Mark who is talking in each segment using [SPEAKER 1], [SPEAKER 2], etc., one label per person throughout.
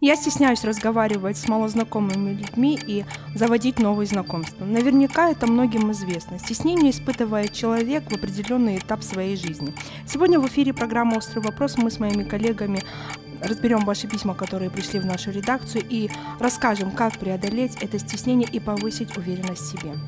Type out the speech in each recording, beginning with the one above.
[SPEAKER 1] Я стесняюсь разговаривать с малознакомыми людьми и заводить новые знакомства. Наверняка это многим известно. Стеснение испытывает человек в определенный этап своей жизни. Сегодня в эфире программа «Острый вопрос». Мы с моими коллегами разберем ваши письма, которые пришли в нашу редакцию, и расскажем, как преодолеть это стеснение и повысить уверенность в себе.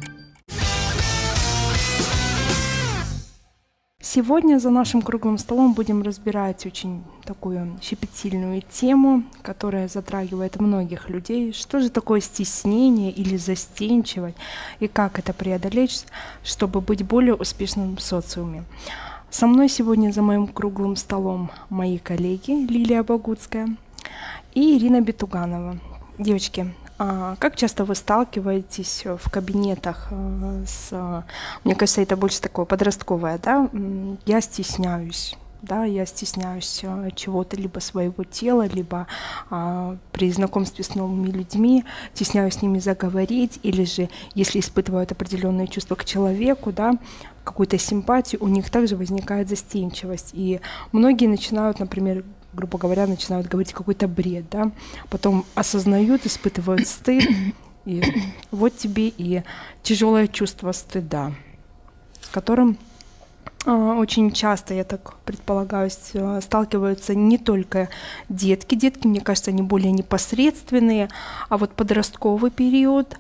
[SPEAKER 1] Сегодня за нашим круглым столом будем разбирать очень такую щепетильную тему, которая затрагивает многих людей. Что же такое стеснение или застенчивость, и как это преодолеть, чтобы быть более успешным в социуме. Со мной сегодня за моим круглым столом мои коллеги Лилия Богуцкая и Ирина Бетуганова. Девочки, как часто вы сталкиваетесь в кабинетах с, мне кажется, это больше такое подростковое, да? Я стесняюсь чего-то, либо своего тела, либо при знакомстве с новыми людьми стесняюсь с ними заговорить, или же, если испытывают определенные чувства к человеку, да, какую-то симпатию, у них также возникает застенчивость. И многие начинают, например, грубо говоря, начинают говорить какой-то бред, да, потом осознают, испытывают стыд, и вот тебе и тяжелое чувство стыда, с которым очень часто, я так предполагаю, сталкиваются не только детки. Детки, мне кажется, они более непосредственные, а вот подростковый период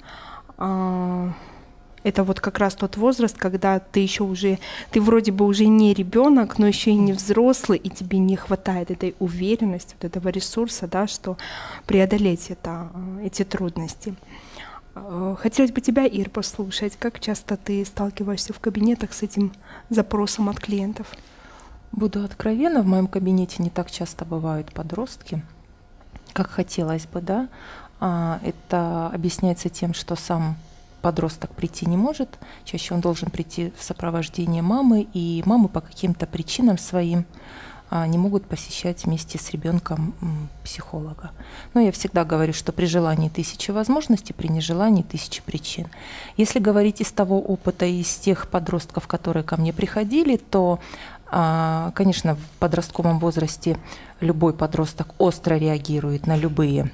[SPEAKER 1] это вот как раз тот возраст, когда ты вроде бы уже не ребенок, но еще и не взрослый, и тебе не хватает этой уверенности, вот этого ресурса, да, что преодолеть эти трудности. Хотелось бы тебя, Ир, послушать. Как часто ты сталкиваешься в кабинетах с этим запросом от клиентов?
[SPEAKER 2] Буду откровенна, в моем кабинете не так часто бывают подростки, как хотелось бы, да. Это объясняется тем, что сам подросток прийти не может, чаще он должен прийти в сопровождении мамы, и мамы по каким-то причинам своим не могут посещать вместе с ребенком психолога. Но я всегда говорю, что при желании 1000 возможностей, при нежелании 1000 причин. Если говорить из того опыта, из тех подростков, которые ко мне приходили, то, конечно, в подростковом возрасте любой подросток остро реагирует на любые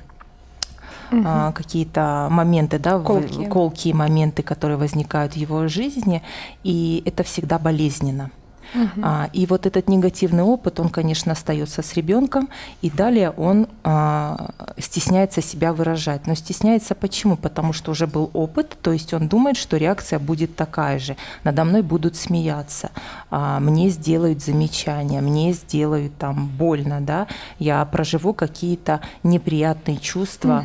[SPEAKER 2] какие-то моменты, да, колкие моменты, которые возникают в его жизни, и это всегда болезненно. И вот этот негативный опыт, он, конечно, остается с ребенком, и далее он стесняется себя выражать. Но стесняется почему? Потому что уже был опыт, то есть он думает, что реакция будет такая же. Надо мной будут смеяться, мне сделают замечания, мне сделают там больно, да? Я проживу какие-то неприятные чувства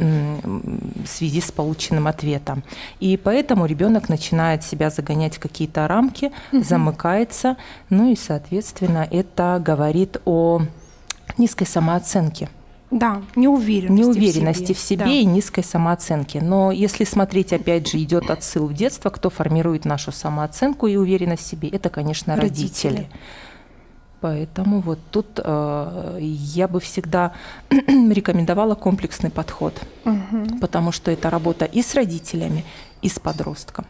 [SPEAKER 2] в связи с полученным ответом. И поэтому ребенок начинает себя загонять в какие-то рамки, замыкается. Ну и, соответственно, это говорит о низкой самооценке.
[SPEAKER 1] Да, неуверенности
[SPEAKER 2] в себе да. И низкой самооценке. Но если смотреть, опять же, идет отсыл в детство, кто формирует нашу самооценку и уверенность в себе, это, конечно, родители. Поэтому вот тут я бы всегда рекомендовала комплексный подход, потому что это работа и с родителями, и с подростком.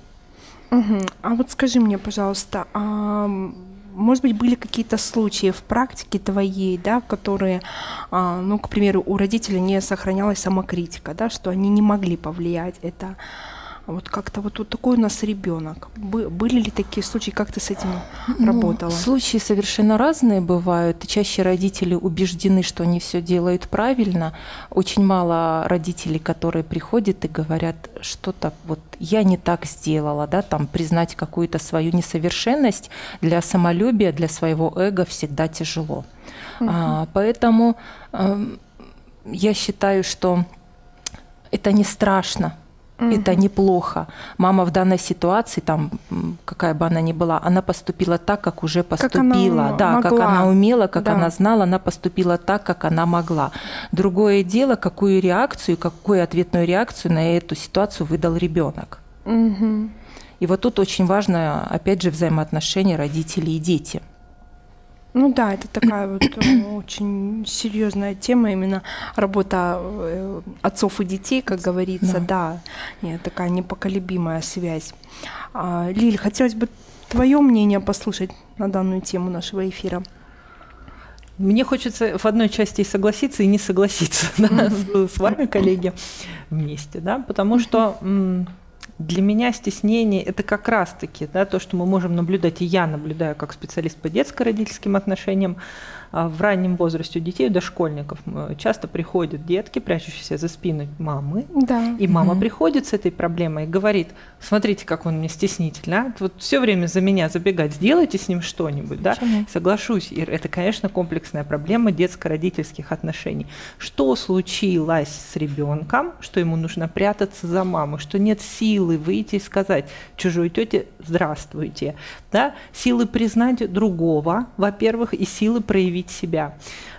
[SPEAKER 1] А вот скажи мне, пожалуйста, может быть, были какие-то случаи в практике твоей, да, которые, ну, к примеру, у родителей не сохранялась самокритика, да, что они не могли повлиять это? Вот как-то вот такой у нас ребенок. Были ли такие случаи, как ты с этим работала?
[SPEAKER 2] Случаи совершенно разные бывают. Чаще родители убеждены, что они все делают правильно. Очень мало родителей, которые приходят и говорят, что-то вот я не так сделала, да, там признать какую-то свою несовершенность для самолюбия, для своего эго всегда тяжело. Поэтому я считаю, что это не страшно. Это неплохо. Мама в данной ситуации, там, какая бы она ни была, она поступила так, как уже поступила. Как она умела, как она знала, она поступила так, как она могла. Другое дело, какую реакцию, какую ответную реакцию на эту ситуацию выдал ребенок. И вот тут очень важно, опять же, взаимоотношения родителей и дети.
[SPEAKER 1] Ну да, это такая вот очень серьезная тема, именно работа отцов и детей, как говорится, да, такая непоколебимая связь. Лиль, хотелось бы твое мнение послушать на данную тему нашего эфира.
[SPEAKER 3] Мне хочется в одной части и согласиться, и не согласиться с вами, коллеги, вместе, да, потому что для меня стеснение – это как раз-таки то, что мы можем наблюдать, и я наблюдаю как специалист по детско-родительским отношениям, в раннем возрасте у детей, у дошкольников часто приходят детки, прячущиеся за спиной мамы, и мама приходит с этой проблемой и говорит: смотрите, как он мне стеснительный, а? Вот все время за меня забегать, сделайте с ним что-нибудь, да? Соглашусь, Ир, это, конечно, комплексная проблема детско-родительских отношений. Что случилось с ребенком, что ему нужно прятаться за маму, что нет силы выйти и сказать чужой тете «здравствуйте», да? Силы признать другого, во-первых, и силы проявить себя.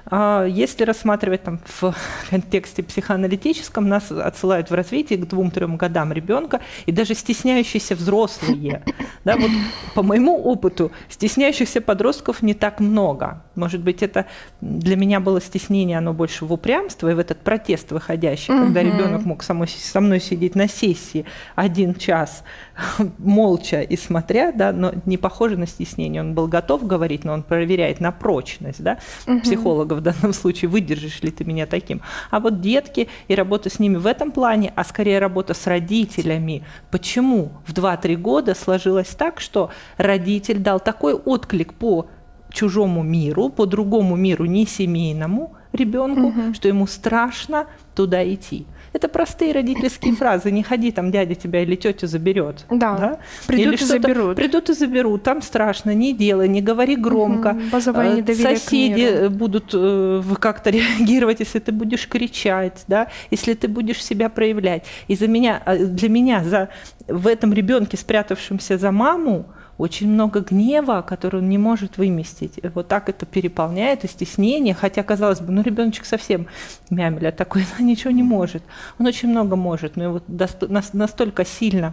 [SPEAKER 3] Если рассматривать там в контексте психоаналитическом, нас отсылают в развитие к 2-3 годам ребенка, и даже стесняющиеся взрослые. Да, вот по моему опыту, стесняющихся подростков не так много. Может быть, это для меня было стеснение, оно больше в упрямство и в этот протест выходящий, когда ребенок мог со мной сидеть на сессии 1 час молча и смотря, да, но не похоже на стеснение. Он был готов говорить, но он проверяет на прочность, да, психолога в данном случае, выдержишь ли ты меня таким. А вот детки и работа с ними в этом плане, а скорее работа с родителями. Почему в 2-3 года сложилось так, что родитель дал такой отклик по чужому миру, по другому миру, не семейному ребенку, что ему страшно туда идти. Это простые родительские фразы. Не ходи, там дядя тебя или тетя заберет.
[SPEAKER 1] Да. Придут и заберут.
[SPEAKER 3] Придут и заберут. Там страшно, не делай, не говори громко.
[SPEAKER 1] Базовое недоверие
[SPEAKER 3] Соседи будут как-то реагировать, если ты будешь кричать, да? Если ты будешь себя проявлять. И для меня в этом ребенке, спрятавшемся за маму, очень много гнева, который он не может выместить. И вот так это переполняет, и стеснение, хотя, казалось бы, ребеночек совсем мямля такой, ничего не может. Он очень много может, но его настолько сильно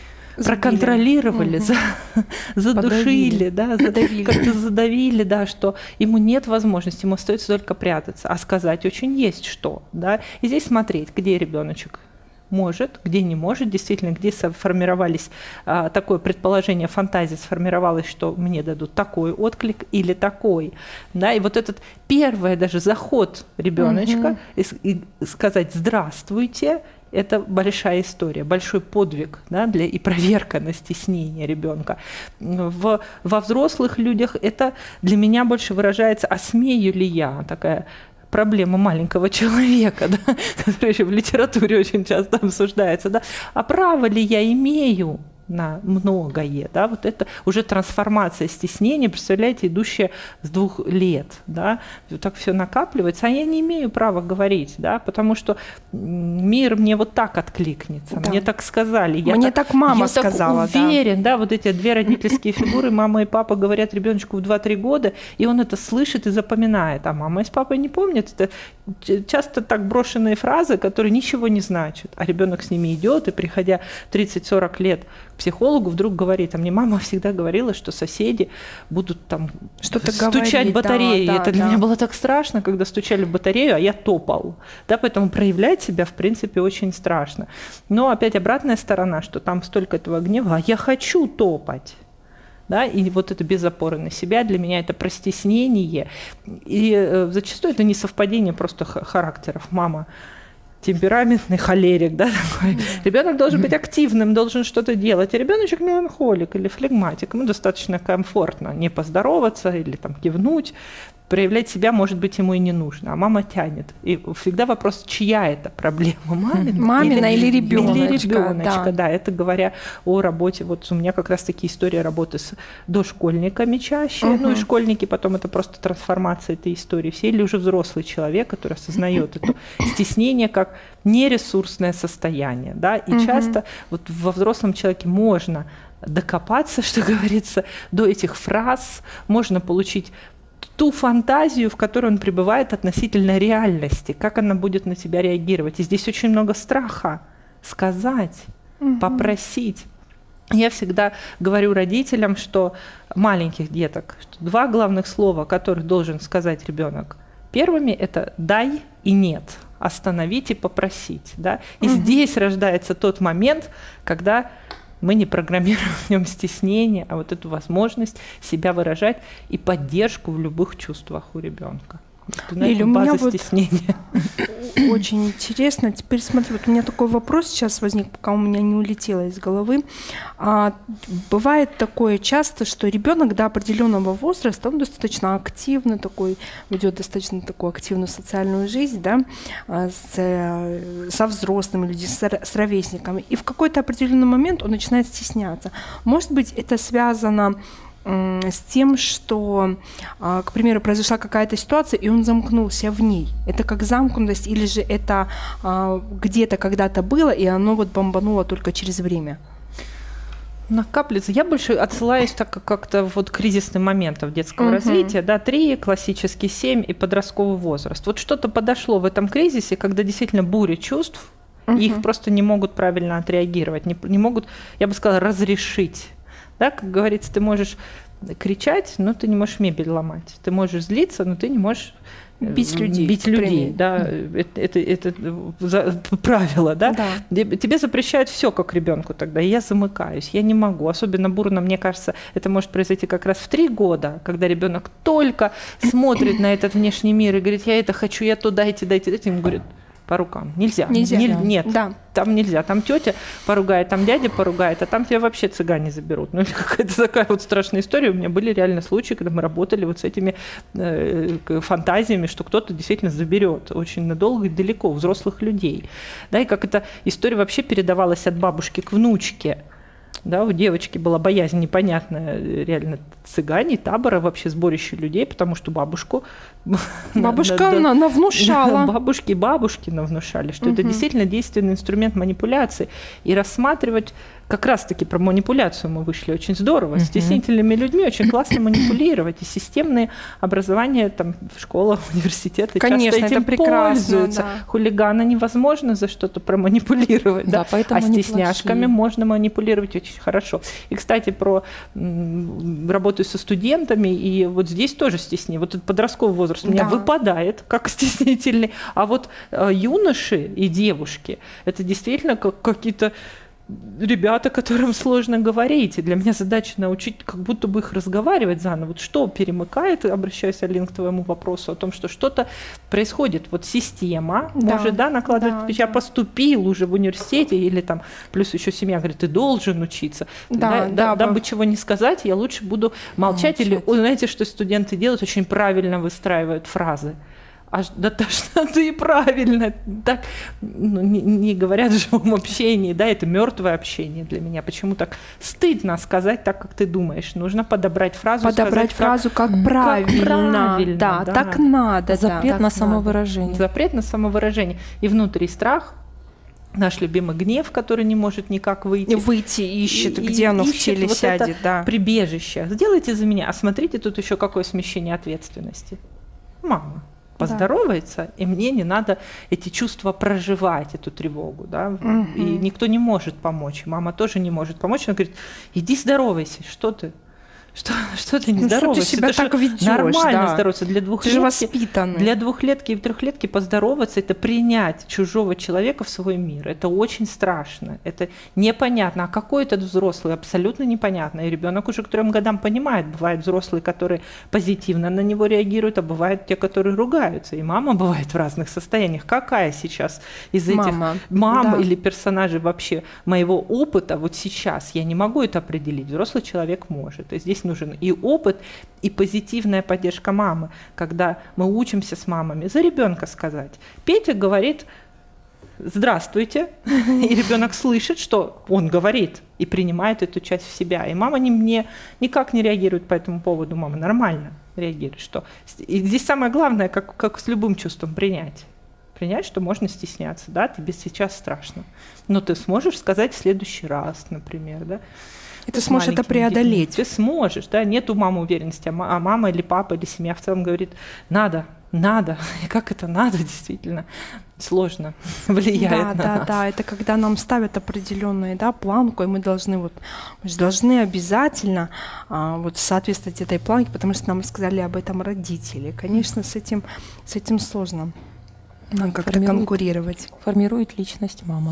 [SPEAKER 3] проконтролировали, задушили, да, как-то задавили, да, что ему нет возможности, ему остается только прятаться, а сказать очень есть что. Да? И здесь смотреть, где ребеночек может, где не может, действительно, где сформировались такое предположение, фантазия сформировалась, что мне дадут такой отклик или такой. Да? И вот этот первый даже заход ребеночка и сказать «здравствуйте», это большая история, большой подвиг, да, и проверка на стеснение ребенка. Во взрослых людях это для меня больше выражается «а смею ли я?» такая проблема маленького человека, да, которая еще в литературе очень часто обсуждается, да, а право ли я имею на многое, да, вот это уже трансформация стеснения, представляете, идущая с 2 лет, да, вот так все накапливается, а я не имею права говорить, да, потому что мир мне вот так откликнется, мне так сказали,
[SPEAKER 1] мне так мама сказала,
[SPEAKER 3] так уверен, да, вот эти 2 родительские фигуры, мама и папа говорят ребеночку в 2-3 года, и он это слышит и запоминает, а мама с папой не помнят, это часто так брошенные фразы, которые ничего не значат, а ребенок с ними идет, и приходя 30-40 лет психологу вдруг говорит, а мне мама всегда говорила, что соседи будут там
[SPEAKER 1] что-то
[SPEAKER 3] стучать в батареи. Это для меня было так страшно, когда стучали в батарею, а я топал. Да, поэтому проявлять себя, в принципе, очень страшно. Но опять обратная сторона, что там столько этого гнева, а я хочу топать. Да, и вот это без опоры на себя, для меня это про стеснение. И зачастую это не совпадение просто характеров. Мама темпераментный холерик, да, такой. Ребенок должен быть активным, должен что-то делать. А ребеночек меланхолик или флегматик. Ему достаточно комфортно не поздороваться или там кивнуть. Проявлять себя, может быть, ему и не нужно, а мама тянет. И всегда вопрос, чья это проблема,
[SPEAKER 1] мамина или ребеночка,
[SPEAKER 3] да, это говоря о работе. Вот у меня как раз-таки история работы с дошкольниками чаще, ну и школьники, потом это просто трансформация этой истории. Все или уже взрослый человек, который осознает это стеснение как нересурсное состояние, да, и часто вот во взрослом человеке можно докопаться, что говорится, до этих фраз, можно получить ту фантазию, в которой он пребывает относительно реальности, как она будет на тебя реагировать. И здесь очень много страха сказать, попросить. Я всегда говорю родителям, что маленьких деток, что 2 главных слова, которые должен сказать ребенок, первыми это «дай» и «нет», остановить и попросить. Да? И здесь рождается тот момент, когда мы не программируем в нем стеснение, а вот эту возможность себя выражать и поддержку в любых чувствах у ребенка.
[SPEAKER 1] Лиля, у меня вот
[SPEAKER 3] стеснения.
[SPEAKER 1] Очень интересно. Теперь смотри, вот у меня такой вопрос сейчас возник, пока у меня не улетело из головы. Бывает такое часто, что ребенок до определенного возраста, он достаточно активно такой, ведет достаточно такую активную социальную жизнь, да, со взрослыми людьми, с ровесниками. И в какой-то определенный момент он начинает стесняться. Может быть, это связано с тем, что, к примеру, произошла какая-то ситуация, и он замкнулся в ней. Это как замкнутость, или же это где-то когда-то было, и оно вот бомбануло только через время?
[SPEAKER 3] Накапливается. Я больше отсылаюсь так как-то вот кризисным моментов детского развития, да, 3, классический 7 и подростковый возраст. Вот что-то подошло в этом кризисе, когда действительно буря чувств, их просто не могут правильно отреагировать, не могут, я бы сказала, разрешить. Да, как говорится, ты можешь кричать, но ты не можешь мебель ломать. Ты можешь злиться, но ты не можешь
[SPEAKER 1] бить людей.
[SPEAKER 3] Да, это правило, да? Тебе запрещают все как ребенку тогда, и я замыкаюсь, я не могу. Особенно бурно, мне кажется, это может произойти как раз в 3 года, когда ребенок только смотрит на этот внешний мир и говорит, я это хочу, я то дайте, ему говорят, по рукам. Нельзя. Нет,
[SPEAKER 1] да.
[SPEAKER 3] Там нельзя. Там тетя поругает, там дядя поругает, а там тебя вообще цыгане заберут. Ну, какая-то такая вот страшная история. У меня были реально случаи, когда мы работали вот с этими фантазиями, что кто-то действительно заберет очень надолго и далеко взрослых людей. Да, и как эта история вообще передавалась от бабушки к внучке. Да, у девочки была боязнь непонятная, реально цыгане, табора, вообще сборище людей, потому что бабушка
[SPEAKER 1] навнушала.
[SPEAKER 3] Бабушки навнушали, что это действительно действенный инструмент манипуляции. И рассматривать, как раз-таки про манипуляцию мы вышли очень здорово. С стеснительными людьми очень классно манипулировать. И системные образования, там, школа, университеты
[SPEAKER 1] конечно,
[SPEAKER 3] часто этим пользуются. Да. Хулигана невозможно за что-то проманипулировать. Да,
[SPEAKER 2] поэтому
[SPEAKER 3] стесняшками можно манипулировать очень хорошо. И, кстати, про работаю со студентами, и вот здесь тоже стеснение. Вот этот подростковый возраст у меня выпадает как стеснительный, а вот юноши и девушки, это действительно какие-то ребята, которым сложно говорить. И для меня задача научить как будто бы их разговаривать заново. Вот что перемыкает, обращаюсь, Алин, к твоему вопросу о том, что что-то происходит. Вот система может накладывать, я поступил уже в университете, или там, плюс еще семья говорит, ты должен учиться. Дабы чего не сказать, я лучше буду молчать. Или, знаете, что студенты делают? Очень правильно выстраивают фразы. Да что и правильно, так не говорят в живом общении, да, это мертвое общение для меня. Почему так стыдно сказать так, как ты думаешь? Нужно подобрать фразу,
[SPEAKER 1] как правильно, да, так надо.
[SPEAKER 2] Запрет на самовыражение.
[SPEAKER 3] Запрет на самовыражение. И внутри страх. Наш любимый гнев, который не может никак выйти.
[SPEAKER 1] Ищет, где оно в теле
[SPEAKER 3] вот
[SPEAKER 1] сядет, да.
[SPEAKER 3] Прибежище. Сделайте за меня. А смотрите, тут еще какое смещение ответственности. Мама поздоровается, и мне не надо эти чувства проживать, эту тревогу, да, и никто не может помочь, мама тоже не может помочь, она говорит, иди здоровайся, что ты? Что ты не здороваешься?
[SPEAKER 1] Что ты себя так ведёшь?
[SPEAKER 3] Нормально здороваться. Для
[SPEAKER 1] воспитанный.
[SPEAKER 3] Для 2-летки и 3-летки поздороваться – это принять чужого человека в свой мир. Это очень страшно. Это непонятно. А какой этот взрослый? Абсолютно непонятно. И ребенок уже к 3 годам понимает. Бывают взрослые, которые позитивно на него реагируют, а бывают те, которые ругаются. И мама бывает в разных состояниях. Какая сейчас из этих мам или персонажей вообще моего опыта вот сейчас? Я не могу это определить. Взрослый человек может. И здесь нужен и опыт, и позитивная поддержка мамы, когда мы учимся с мамами за ребенка сказать. Петя говорит «здравствуйте», и ребенок слышит, что он говорит, и принимает эту часть в себя. И мама никак не реагирует по этому поводу. Мама нормально реагирует. И здесь самое главное, как с любым чувством, принять. Принять, что можно стесняться, да, тебе сейчас страшно. Но ты сможешь сказать в следующий раз, например, да.
[SPEAKER 1] И ты сможешь это преодолеть.
[SPEAKER 3] Ты сможешь, да, нет у мамы уверенности, а мама или папа или семья в целом говорит, надо. И как это надо, действительно сложно влияет на нас.
[SPEAKER 1] Да, это когда нам ставят определенную планку, и мы должны обязательно соответствовать этой планке, потому что нам рассказали об этом родители. Конечно, с этим сложно как-то конкурировать.
[SPEAKER 2] Формирует личность мама.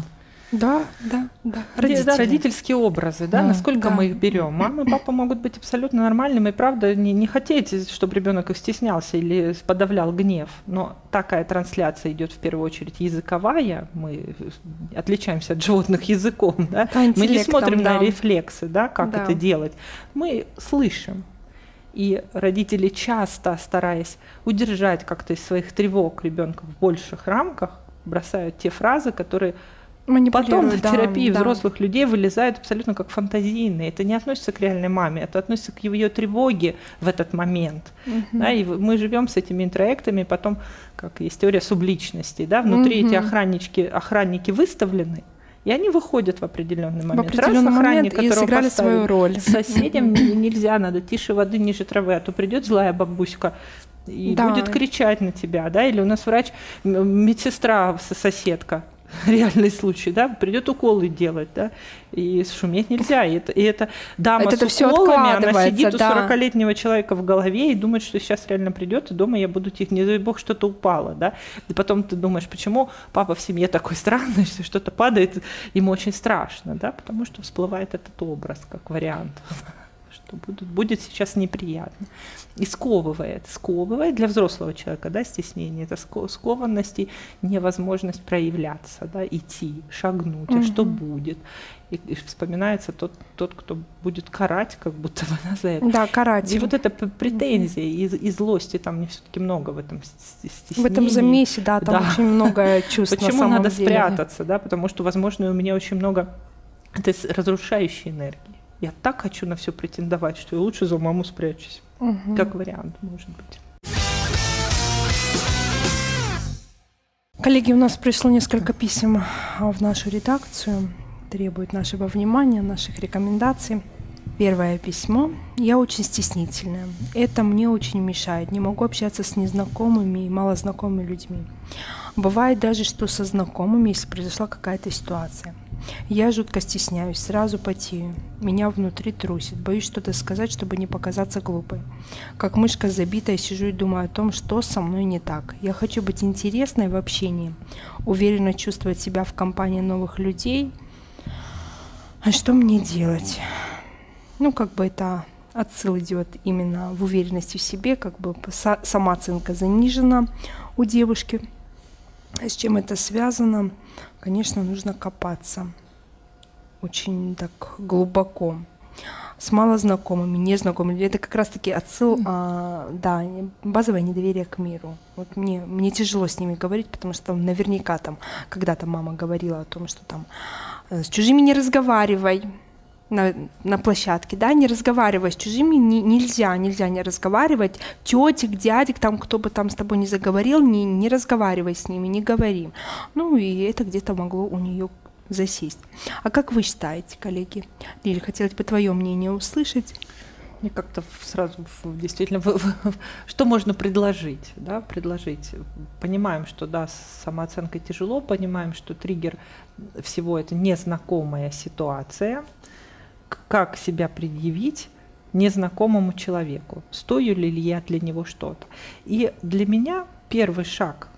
[SPEAKER 1] Да.
[SPEAKER 3] Родительские образы, да, насколько мы их берем. Мама и папа могут быть абсолютно нормальными и, правда, не хотеть, чтобы ребенок их стеснялся или подавлял гнев. Но такая трансляция идет в первую очередь языковая. Мы отличаемся от животных языком, да. Мы не смотрим на рефлексы, да, как это делать. Мы слышим. И родители часто, стараясь удержать как-то из своих тревог ребенка в больших рамках, бросают те фразы, которые потом в терапии взрослых людей вылезают абсолютно как фантазийные. Это не относится к реальной маме, это относится к ее тревоге в этот момент. Да, и мы живем с этими интроектами, потом, как есть теория субличности, да, внутри эти охранники выставлены, и они выходят в определенный момент.
[SPEAKER 1] В определенный момент и сыграли свою роль.
[SPEAKER 3] Соседям нельзя, надо тише воды, ниже травы, а то придет злая бабуська и будет кричать на тебя, да, или у нас врач, медсестра, соседка, реальный случай, да, придет уколы делать, да, и шуметь нельзя. И это дама с уколами, она сидит у 40-летнего человека в голове и думает, что сейчас реально придет, и дома я буду тихо, не дай бог, что-то упало, да. И потом ты думаешь, почему папа в семье такой странный, что что-то падает, ему очень страшно, да, потому что всплывает этот образ как вариант, что будет сейчас неприятно. И сковывает для взрослого человека, да, стеснение, это скованность и невозможность проявляться, да, идти, шагнуть, а что будет. И вспоминается тот, кто будет карать, как будто бы за это.
[SPEAKER 1] Да, карать.
[SPEAKER 3] И вот эта претензия и злости, там все-таки много в этом стеснении.
[SPEAKER 1] В этом замесе, да, там очень много чувств.
[SPEAKER 3] Почему надо спрятаться, да, потому что, возможно, у меня очень много этой разрушающей энергии. Я так хочу на все претендовать, что я лучше за маму спрячусь. Как вариант, может быть.
[SPEAKER 1] Коллеги, у нас пришло несколько писем в нашу редакцию, требует нашего внимания, наших рекомендаций. Первое письмо. Я очень стеснительная. Это мне очень мешает. Не могу общаться с незнакомыми и малознакомыми людьми. Бывает даже, что со знакомыми, если произошла какая-то ситуация. Я жутко стесняюсь, сразу потею. Меня внутри трусит. Боюсь что-то сказать, чтобы не показаться глупой. Как мышка забитая, сижу и думаю о том, что со мной не так. Я хочу быть интересной в общении, уверенно чувствовать себя в компании новых людей. А что мне делать? Как бы это отсыл идет именно в уверенности в себе, как бы самооценка занижена у девушки. С чем это связано? Конечно, нужно копаться очень так глубоко. С малознакомыми, незнакомыми. Это как раз-таки отсыл, базовое недоверие к миру. Вот мне тяжело с ними говорить, потому что наверняка там когда-то мама говорила о том, что там с чужими не разговаривай. На площадке, да, не разговаривай с чужими, нельзя не разговаривать, тетик, дядик, там, кто бы там с тобой не заговорил, не разговаривай с ними, не говори. И это где-то могло у нее засесть. А как вы считаете, коллеги? Лиля, хотелось бы твое мнение услышать.
[SPEAKER 3] Мне как-то сразу действительно, что можно предложить, да, Понимаем, что, да, с самооценкой тяжело, понимаем, что триггер всего это незнакомая ситуация. Как себя предъявить незнакомому человеку? Стою ли я для него что-то? И для меня первый шаг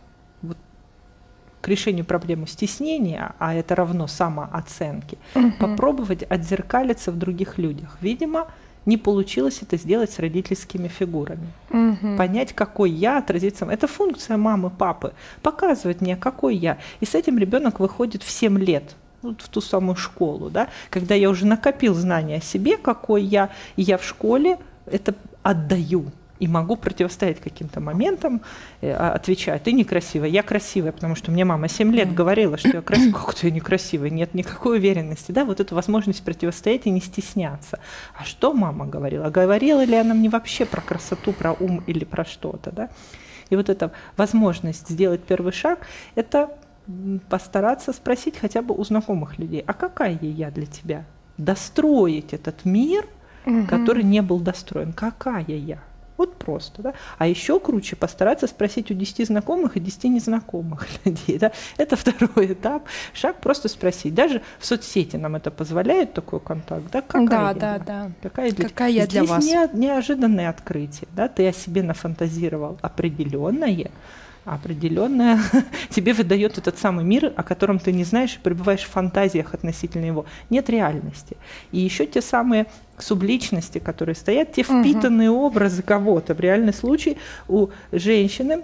[SPEAKER 3] к решению проблемы стеснения, а это равно самооценке, попробовать отзеркалиться в других людях. Видимо, не получилось это сделать с родительскими фигурами. Понять, какой я, отразиться. Это функция мамы, папы. Показывать мне, какой я. И с этим ребенок выходит в 7 лет. В ту самую школу, да, когда я уже накопил знания о себе, какой я, и я в школе это отдаю, и могу противостоять каким-то моментам, отвечаю, ты некрасивая, я красивая, потому что мне мама 7 лет говорила, что я красивая, как-то я некрасивая, нет никакой уверенности, да, вот эту возможность противостоять и не стесняться. А что мама говорила? Говорила ли она мне вообще про красоту, про ум или про что-то, да? И вот эта возможность сделать первый шаг, это постараться спросить хотя бы у знакомых людей, а какая я для тебя? Достроить этот мир, который не был достроен. Какая я? Вот просто, да. А еще круче постараться спросить у 10 знакомых и 10 незнакомых людей, да. Это второй этап. Шаг просто спросить. Даже в соцсети нам это позволяет, такой контакт, да. Какая я для вас? Здесь неожиданное открытие, да. Ты о себе нафантазировал определенное, определенное тебе выдает этот самый мир, о котором ты не знаешь и пребываешь в фантазиях относительно его. Нет реальности. И еще те самые субличности, которые стоят, те впитанные образы кого-то. В реальный случай у женщины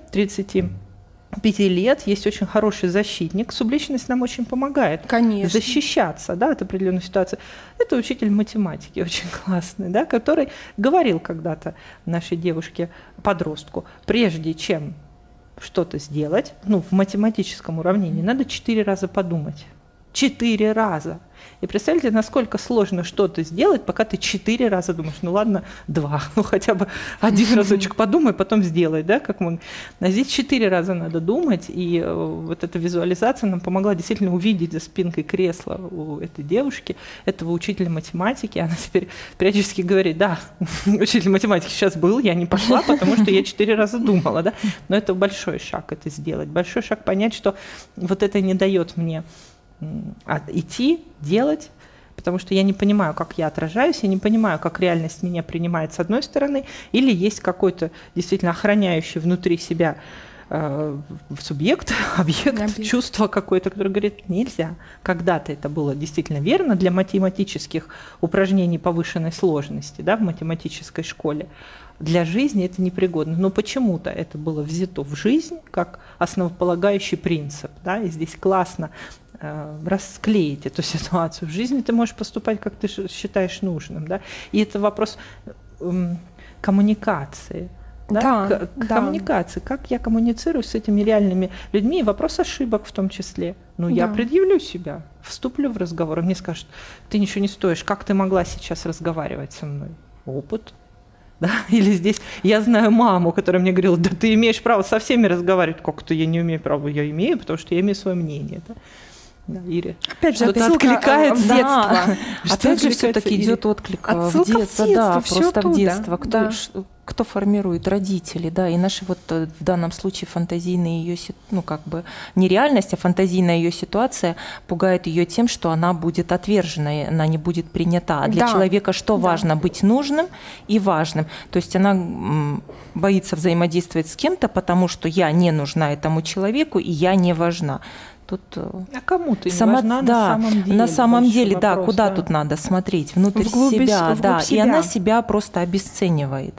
[SPEAKER 3] 35 лет есть очень хороший защитник. Субличность нам очень помогает защищаться, да, от определенной ситуации. Это учитель математики очень классный, да, который говорил когда-то нашей девушке-подростку, прежде чем что-то сделать, ну, в математическом уравнении, надо 4 раза подумать. 4 раза. И представьте, насколько сложно что-то сделать, пока ты 4 раза думаешь. Ну ладно, 2, ну хотя бы 1 разочек подумай, потом сделай, да, как мы. А здесь 4 раза надо думать, и вот эта визуализация нам помогла действительно увидеть за спинкой кресла у этой девушки, этого учителя математики. Она теперь периодически говорит, да, учитель математики сейчас был, я не пошла, потому что я 4 раза думала, да. Но это большой шаг это сделать, большой шаг понять, что вот это не дает мне идти, делать, потому что я не понимаю, как я отражаюсь, я не понимаю, как реальность меня принимает с одной стороны, или есть какой-то действительно охраняющий внутри себя субъект, объект, чувство какое-то, которое говорит, нельзя. Когда-то это было действительно верно для математических упражнений повышенной сложности, да, в математической школе. Для жизни это непригодно, но почему-то это было взято в жизнь как основополагающий принцип, да, и здесь классно расклеить эту ситуацию. В жизни ты можешь поступать, как ты считаешь нужным, да, и это вопрос коммуникации. Да, коммуникации, как я коммуницирую с этими реальными людьми, и вопрос ошибок в том числе. Ну, я предъявлю себя, вступлю в разговор, и мне скажут, ты ничего не стоишь, как ты могла сейчас разговаривать со мной? Опыт. Да? Или здесь я знаю маму, которая мне говорила, да ты имеешь право со всеми разговаривать. Как-то я не имею права, я имею, потому что я имею свое мнение. Да? Да, Ире.
[SPEAKER 1] Опять же,
[SPEAKER 3] что-то откликается
[SPEAKER 1] в детство.
[SPEAKER 2] Да. Опять же, все-таки идет отклик в детство, да, просто в детство. Кто формирует? Родители, да, и наши вот в данном случае фантазийные ее, ну как бы не реальность, а фантазийная ее ситуация пугает ее тем, что она будет отвержена, она не будет принята. А для человека что важно? Быть нужным и важным. То есть она боится взаимодействовать с кем-то, потому что я не нужна этому человеку и я не важна. Тут
[SPEAKER 3] кому ты не важна на самом деле?
[SPEAKER 2] На самом деле, да, куда тут надо смотреть? Внутрь себя, да, и она себя просто обесценивает.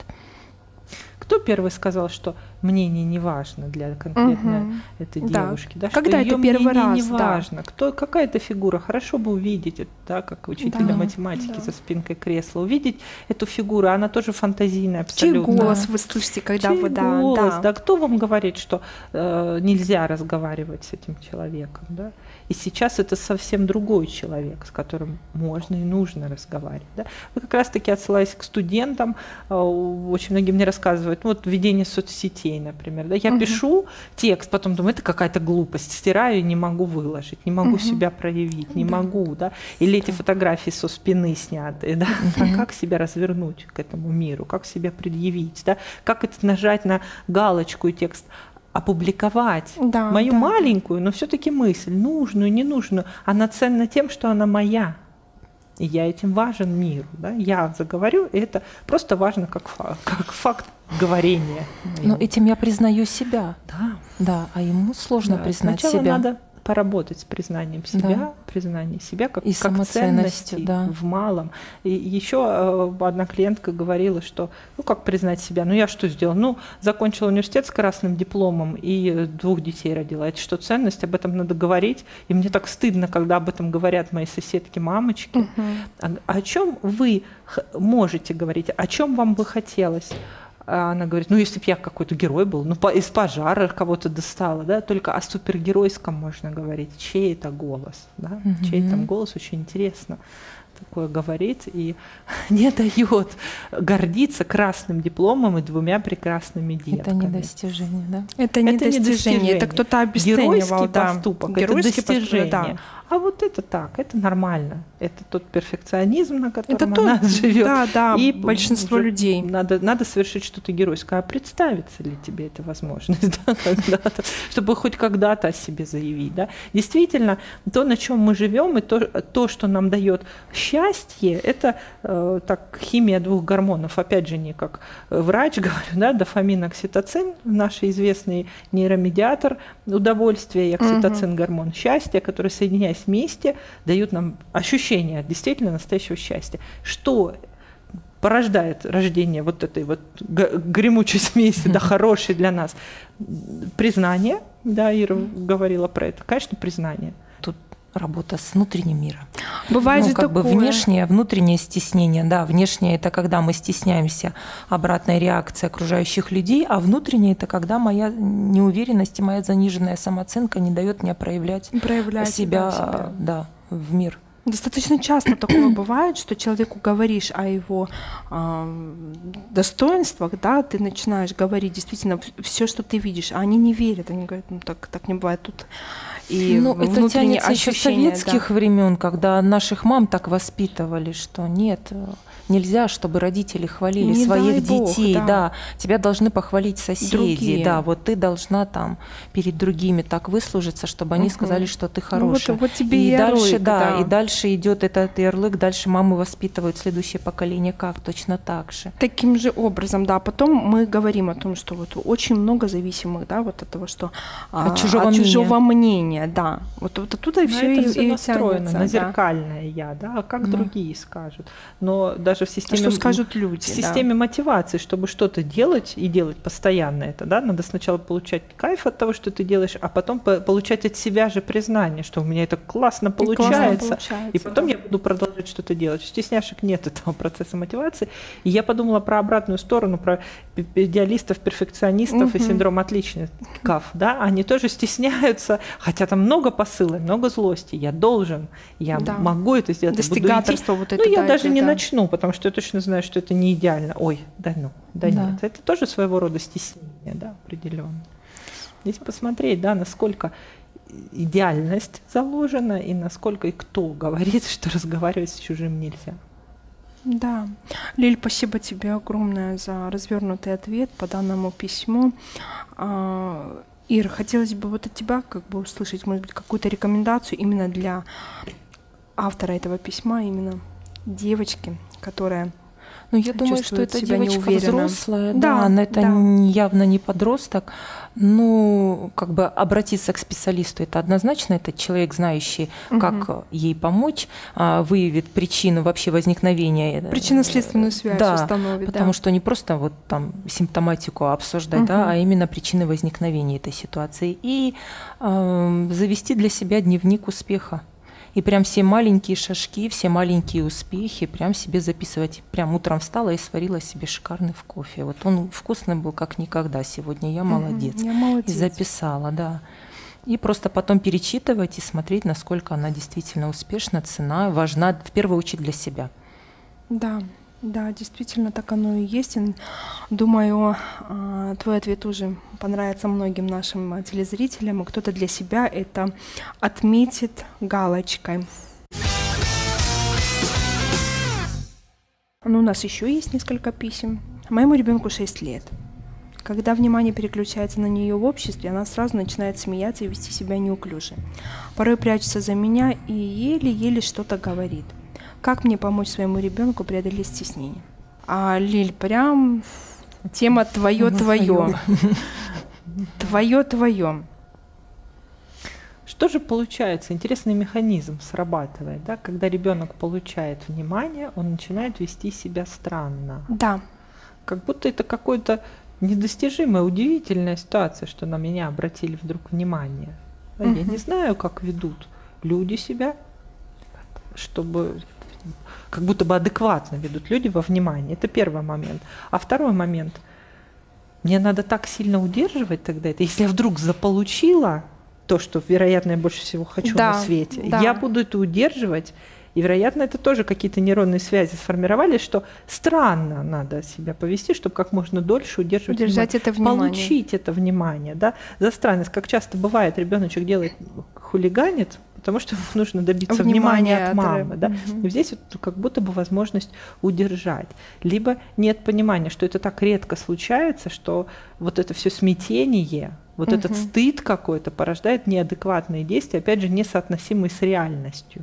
[SPEAKER 3] Кто первый сказал, что мнение не важно для конкретно этой девушки? Да,
[SPEAKER 1] когда
[SPEAKER 3] что
[SPEAKER 1] это первый раз?
[SPEAKER 3] Не важно. Какая-то фигура? Хорошо бы увидеть это, да, как учителя математики за спинкой кресла. Увидеть эту фигуру, она тоже фантазийная абсолютно.
[SPEAKER 1] Чей голос вы слышите, когда вы...
[SPEAKER 3] Да. Кто вам говорит, что нельзя разговаривать с этим человеком? Да? И сейчас это совсем другой человек, с которым можно и нужно разговаривать. Да? Вы как раз-таки, отсылаясь к студентам, очень многие мне рассказывают, вот ведение соцсетей, например. Да? Я пишу текст, потом думаю, это какая-то глупость, стираю и не могу выложить, не могу себя проявить, не могу. Да? Или эти фотографии со спины снятые. Да? А как себя развернуть к этому миру, как себя предъявить, да? Как это нажать на галочку и текст опубликовать мою маленькую, но все-таки мысль, нужную, ненужную, она ценна тем, что она моя. И я этим важен миру. Да? Я заговорю, и это просто важно как факт говорения.
[SPEAKER 2] Но этим я признаю себя. Да, а ему сложно признать
[SPEAKER 3] сначала
[SPEAKER 2] себя.
[SPEAKER 3] Надо поработать с признанием себя, признание себя как ценности в малом. И еще одна клиентка говорила, что как признать себя? Ну я что сделала? Ну, закончила университет с красным дипломом и 2 детей родила. Это что, ценность? Об этом надо говорить. И мне так стыдно, когда об этом говорят мои соседки-мамочки. О чем вы можете говорить? О чем вам бы хотелось? Она говорит, ну если бы я какой-то герой был, ну из пожара кого-то достала, да, только о супергеройском можно говорить. Чей это голос, да? Чей там голос, очень интересно такое говорит и не дает гордиться красным дипломом и 2 прекрасными детками.
[SPEAKER 2] Это не достижение, да?
[SPEAKER 1] Это не достижение, это кто-то обесценивал.
[SPEAKER 3] Геройский поступок, это достижение. А вот это так, это нормально. Это тот перфекционизм, на котором
[SPEAKER 1] это
[SPEAKER 3] она живет.
[SPEAKER 1] Да,
[SPEAKER 3] и
[SPEAKER 1] большинство людей.
[SPEAKER 3] Надо совершить что-то геройское. А представится ли тебе эта возможность, да, когда-то, чтобы хоть когда-то о себе заявить? Да? Действительно, то, на чем мы живем, и то, что нам дает счастье, это так, химия двух гормонов. Опять же, не как врач говорю, да, дофамин, окситоцин, наш известный нейромедиатор удовольствия, и окситоцин, гормон счастья, который, соединяясь вместе, дают нам ощущение действительно настоящего счастья. Что порождает рождение вот этой вот гремучей смеси, да, хорошей для нас? Признание, да, Ира говорила про это, конечно, признание.
[SPEAKER 2] Тут работа с внутренним миром.
[SPEAKER 1] Бывает же
[SPEAKER 2] как бы
[SPEAKER 1] такое.
[SPEAKER 2] внешнее, внутреннее стеснение. Да, внешнее – это когда мы стесняемся, обратная реакция окружающих людей, а внутреннее – это когда моя неуверенность и моя заниженная самооценка не дает мне проявлять себя, да, в мир.
[SPEAKER 1] Достаточно часто такое бывает, что человеку говоришь о его достоинствах, да, ты начинаешь говорить действительно все, что ты видишь, а они не верят, они говорят, ну так не бывает тут. И
[SPEAKER 2] это тянется еще с советских времен, когда наших мам так воспитывали, что нет, нельзя, чтобы родители хвалили
[SPEAKER 1] не
[SPEAKER 2] своих детей,
[SPEAKER 1] Бог,
[SPEAKER 2] да, тебя должны похвалить соседи,
[SPEAKER 1] другие.
[SPEAKER 2] да, вот ты должна там перед другими так выслужиться, чтобы они сказали, что ты хорошая.
[SPEAKER 1] Ну, вот тебе
[SPEAKER 2] и дальше,
[SPEAKER 1] ярлык,
[SPEAKER 2] да, и дальше идет этот ярлык, дальше мамы воспитывают следующее поколение как точно так же.
[SPEAKER 1] Таким же образом, да. Потом мы говорим о том, что вот очень много зависимых, да, вот от того, что
[SPEAKER 2] от чужого
[SPEAKER 1] мнения, да. Вот оттуда и все и
[SPEAKER 3] настроено
[SPEAKER 1] тянется,
[SPEAKER 3] на зеркальное я, да, а как другие скажут. Но даже в системе,
[SPEAKER 1] что скажут люди,
[SPEAKER 3] в системе мотивации, чтобы что-то делать и делать постоянно это, да, надо сначала получать кайф от того, что ты делаешь, а потом получать от себя же признание, что у меня это классно получается, и потом я буду продолжать что-то делать. У стесняшек нет этого процесса мотивации. И я подумала про обратную сторону, про идеалистов, перфекционистов и синдром отличников, да, они тоже стесняются, хотя там много посыла, много злости. Я должен, я могу это сделать.
[SPEAKER 1] Достигаторство вот это.
[SPEAKER 3] Ну, я даже не начну, потому что я точно знаю, что это не идеально. Ой, нет. Это тоже своего рода стеснение, да, определенно. Здесь посмотреть, да, насколько идеальность заложена и насколько и кто говорит, что разговаривать с чужим нельзя.
[SPEAKER 1] Да. Лиль, спасибо тебе огромное за развернутый ответ по данному письму. Ир, хотелось бы вот от тебя как бы услышать, может быть, какую-то рекомендацию именно для автора этого письма, именно девочки, которая
[SPEAKER 2] я думаю, что эта девочка
[SPEAKER 1] неуверенно.
[SPEAKER 2] Взрослая, да, она это явно не подросток. Как бы обратиться к специалисту, это однозначно, это человек, знающий, как ей помочь, выявит причину вообще возникновения.
[SPEAKER 1] Причинно-следственную связь установит.
[SPEAKER 2] Потому что не просто вот там симптоматику обсуждать, да, а именно причины возникновения этой ситуации. И завести для себя дневник успеха. И прям все маленькие шажки, все маленькие успехи прям себе записывать. Прям утром встала и сварила себе шикарный кофе. Вот он вкусный был как никогда сегодня. Я молодец.
[SPEAKER 1] Я молодец.
[SPEAKER 2] И записала, да. И просто потом перечитывать и смотреть, насколько она действительно успешна, цена важна в первую очередь для себя.
[SPEAKER 1] Да, действительно, так оно и есть. И, думаю, твой ответ уже понравится многим нашим телезрителям, и кто-то для себя это отметит галочкой. У нас еще есть несколько писем. Моему ребенку 6 лет. Когда внимание переключается на нее в обществе, она сразу начинает смеяться и вести себя неуклюже. Порой прячется за меня и еле-еле что-то говорит. Как мне помочь своему ребенку преодолеть стеснение? Лиль, прям тема твое. Твое.
[SPEAKER 3] Что же получается? Интересный механизм срабатывает, да? Когда ребенок получает внимание, он начинает вести себя странно.
[SPEAKER 1] Да.
[SPEAKER 3] Как будто это какая-то недостижимая, удивительная ситуация, что на меня обратили вдруг внимание. Я не знаю, как ведут люди себя, чтобы как будто бы адекватно ведут люди во внимание. Это первый момент. А второй момент. Мне надо так сильно удерживать тогда это. Если я вдруг заполучила то, что, вероятно, я больше всего хочу на свете, я буду это удерживать. И, вероятно, это тоже какие-то нейронные связи сформировались, что странно надо себя повести, чтобы как можно дольше удерживать
[SPEAKER 1] внимание.
[SPEAKER 3] Получить это внимание. Да? За странность, как часто бывает, ребеночек делает, хулиганит, потому что ему нужно добиться внимания от мамы. Да? И здесь вот как будто бы возможность удержать. Либо нет понимания, что это так редко случается, что вот это все смятение, вот этот стыд какой-то порождает неадекватные действия, опять же, несоотносимые с реальностью.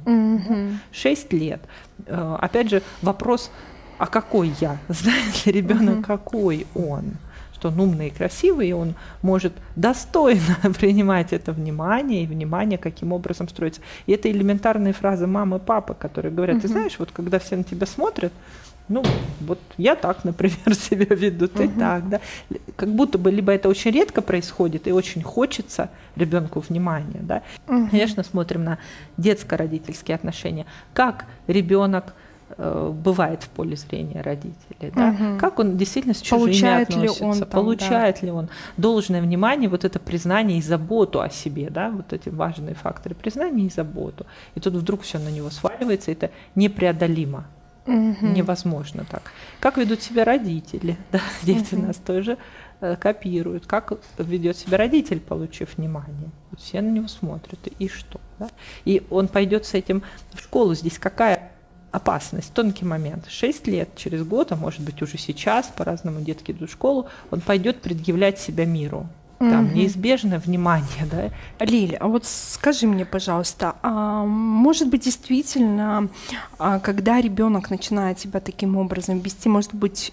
[SPEAKER 3] 6 лет. Опять же, вопрос, а какой я? Знает ли ребенок, какой он? Что он умный и красивый, и он может достойно принимать это внимание, и внимание каким образом строится. И это элементарные фразы мамы, папы, которые говорят, ты знаешь, вот когда все на тебя смотрят, ну, вот я так, например, себя веду, ты так, да. Как будто бы либо это очень редко происходит, и очень хочется ребенку внимания, да. Конечно, смотрим на детско-родительские отношения. Как ребенок бывает в поле зрения родителей, да? Как он действительно с чужими относится, получает ли он должное внимание, вот это признание и заботу о себе, да? Вот эти важные факторы признания и заботу. И тут вдруг все на него сваливается, это непреодолимо. Невозможно так. Как ведут себя родители? Да? Дети нас тоже копируют. Как ведет себя родитель, получив внимание? Все на него смотрят. И что? Да? И он пойдет с этим в школу. Здесь какая опасность? Тонкий момент. 6 лет, через год, а может быть уже сейчас, по-разному детки идут в школу, он пойдет предъявлять себя миру. Там неизбежное внимание, да.
[SPEAKER 1] Лиля, а вот скажи мне, пожалуйста, может быть, действительно, когда ребенок начинает себя таким образом вести, может быть,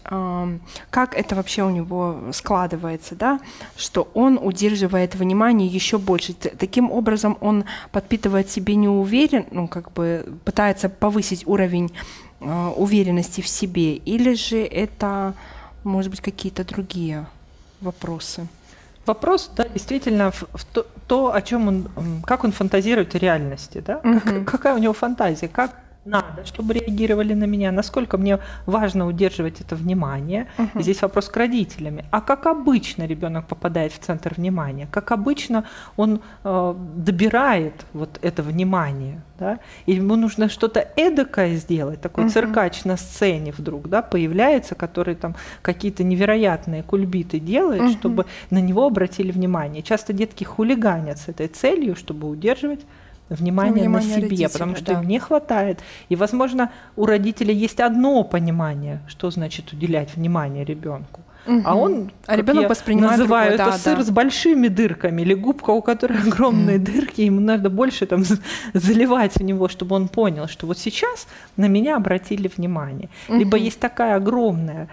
[SPEAKER 1] как это вообще у него складывается, да, что он удерживает внимание еще больше, таким образом он подпитывает себе неуверенность, ну, как бы пытается повысить уровень уверенности в себе, или же это, может быть, какие-то другие вопросы?
[SPEAKER 3] Вопрос, да, действительно, в то, о чем он, как он фантазирует о реальности, да? Какая у него фантазия, как надо, чтобы реагировали на меня, насколько мне важно удерживать это внимание. И здесь вопрос к родителям. А как обычно ребенок попадает в центр внимания? Как обычно он добирает вот это внимание? Да? И ему нужно что-то эдакое сделать, такой циркач на сцене вдруг, да, появляется, который там какие-то невероятные кульбиты делает, чтобы на него обратили внимание. Часто детки хулиганят с этой целью, чтобы удерживать внимание на себе, родителя, потому что им не хватает. И, возможно, у родителей есть одно понимание, что значит уделять внимание ребенку. А он,
[SPEAKER 1] ребенок воспринимает
[SPEAKER 3] называю это сыр с большими дырками, или губка, у которой огромные дырки, ему надо больше там заливать в него, чтобы он понял, что вот сейчас на меня обратили внимание. Либо есть такая огромное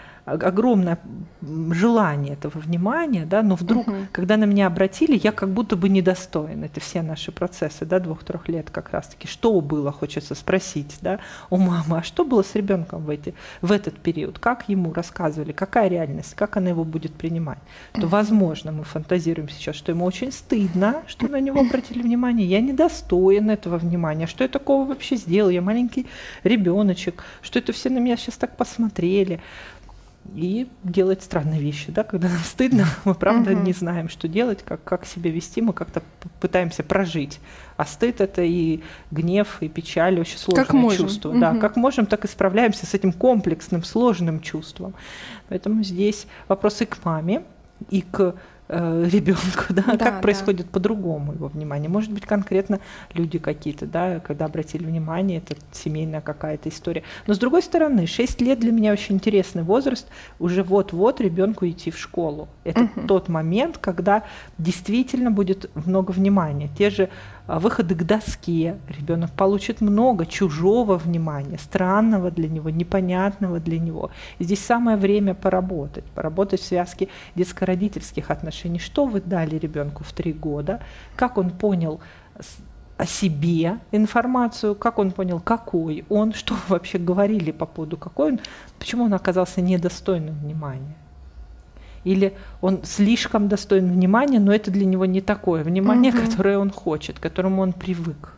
[SPEAKER 3] желание этого внимания, да, но вдруг, когда на меня обратили, я как будто бы недостоин. Это все наши процессы, да, 2-3 лет как раз-таки. Что было, хочется спросить, да, у мамы, а что было с ребенком в этот период? Как ему рассказывали, какая реальность, как она его будет принимать? То, возможно, мы фантазируем сейчас, что ему очень стыдно, что на него обратили внимание, я недостоин этого внимания, что я такого вообще сделал, я маленький ребеночек, что это все на меня сейчас так посмотрели. И делать странные вещи, да, когда нам стыдно, мы правда не знаем, что делать, как себя вести, мы как-то пытаемся прожить. А стыд — это и гнев, и печаль, очень сложное чувство. Да, как можем, так и справляемся с этим комплексным, сложным чувством. Поэтому здесь вопросы к маме и к ребенку, да, как происходит по-другому его внимание. Может быть, конкретно люди какие-то, да, когда обратили внимание, это семейная какая-то история. Но с другой стороны, 6 лет для меня очень интересный возраст, уже вот-вот ребенку идти в школу. Это тот момент, когда действительно будет много внимания. Те же выходы к доске, ребенок получит много чужого внимания, странного для него, непонятного для него. И здесь самое время поработать в связке детско-родительских отношений. Что вы дали ребенку в 3 года, как он понял о себе информацию, как он понял, какой он, что вы вообще говорили по поводу, какой он, почему он оказался недостойным внимания. Или он слишком достоин внимания, но это для него не такое внимание, которое он хочет, к которому он привык.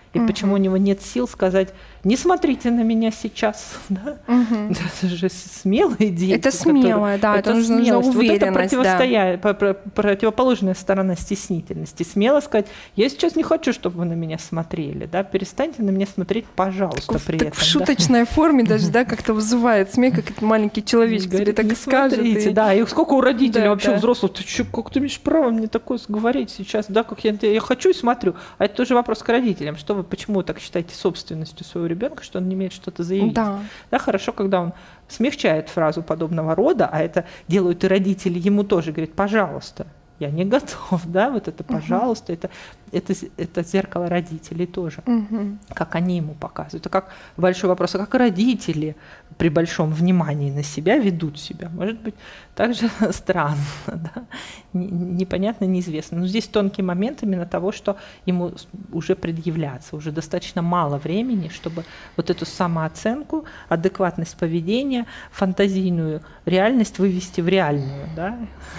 [SPEAKER 3] И почему у него нет сил сказать: не смотрите на меня сейчас. Да? Это же смелые дети.
[SPEAKER 1] Это смелое, да, это нужна уверенность.
[SPEAKER 3] Вот это противоположная сторона стеснительности. Смело сказать: я сейчас не хочу, чтобы вы на меня смотрели. Да? Перестаньте на меня смотреть, пожалуйста, при этом.
[SPEAKER 1] В шуточной форме даже, да, как-то вызывает смех, как этот маленький человечек тебе так скажет.
[SPEAKER 3] Да, и сколько у родителей вообще взрослых: ты что, как ты имеешь право мне такое говорить сейчас, да, как я хочу и смотрю. А это тоже вопрос к родителям, что вы, почему вы так считаете собственностью своего ребенка, что он не имеет что-то заявить. Да, хорошо, когда он смягчает фразу подобного рода, а это делают и родители ему тоже, говорит: пожалуйста, я не готов, да, вот это пожалуйста, это зеркало родителей тоже, как они ему показывают. Это как большой вопрос, а как родители при большом внимании на себя ведут себя? Может быть, также странно, да? Непонятно, неизвестно. Но здесь тонкий момент именно того, что ему уже предъявляться, уже достаточно мало времени, чтобы вот эту самооценку, адекватность поведения, фантазийную реальность вывести в реальную, да?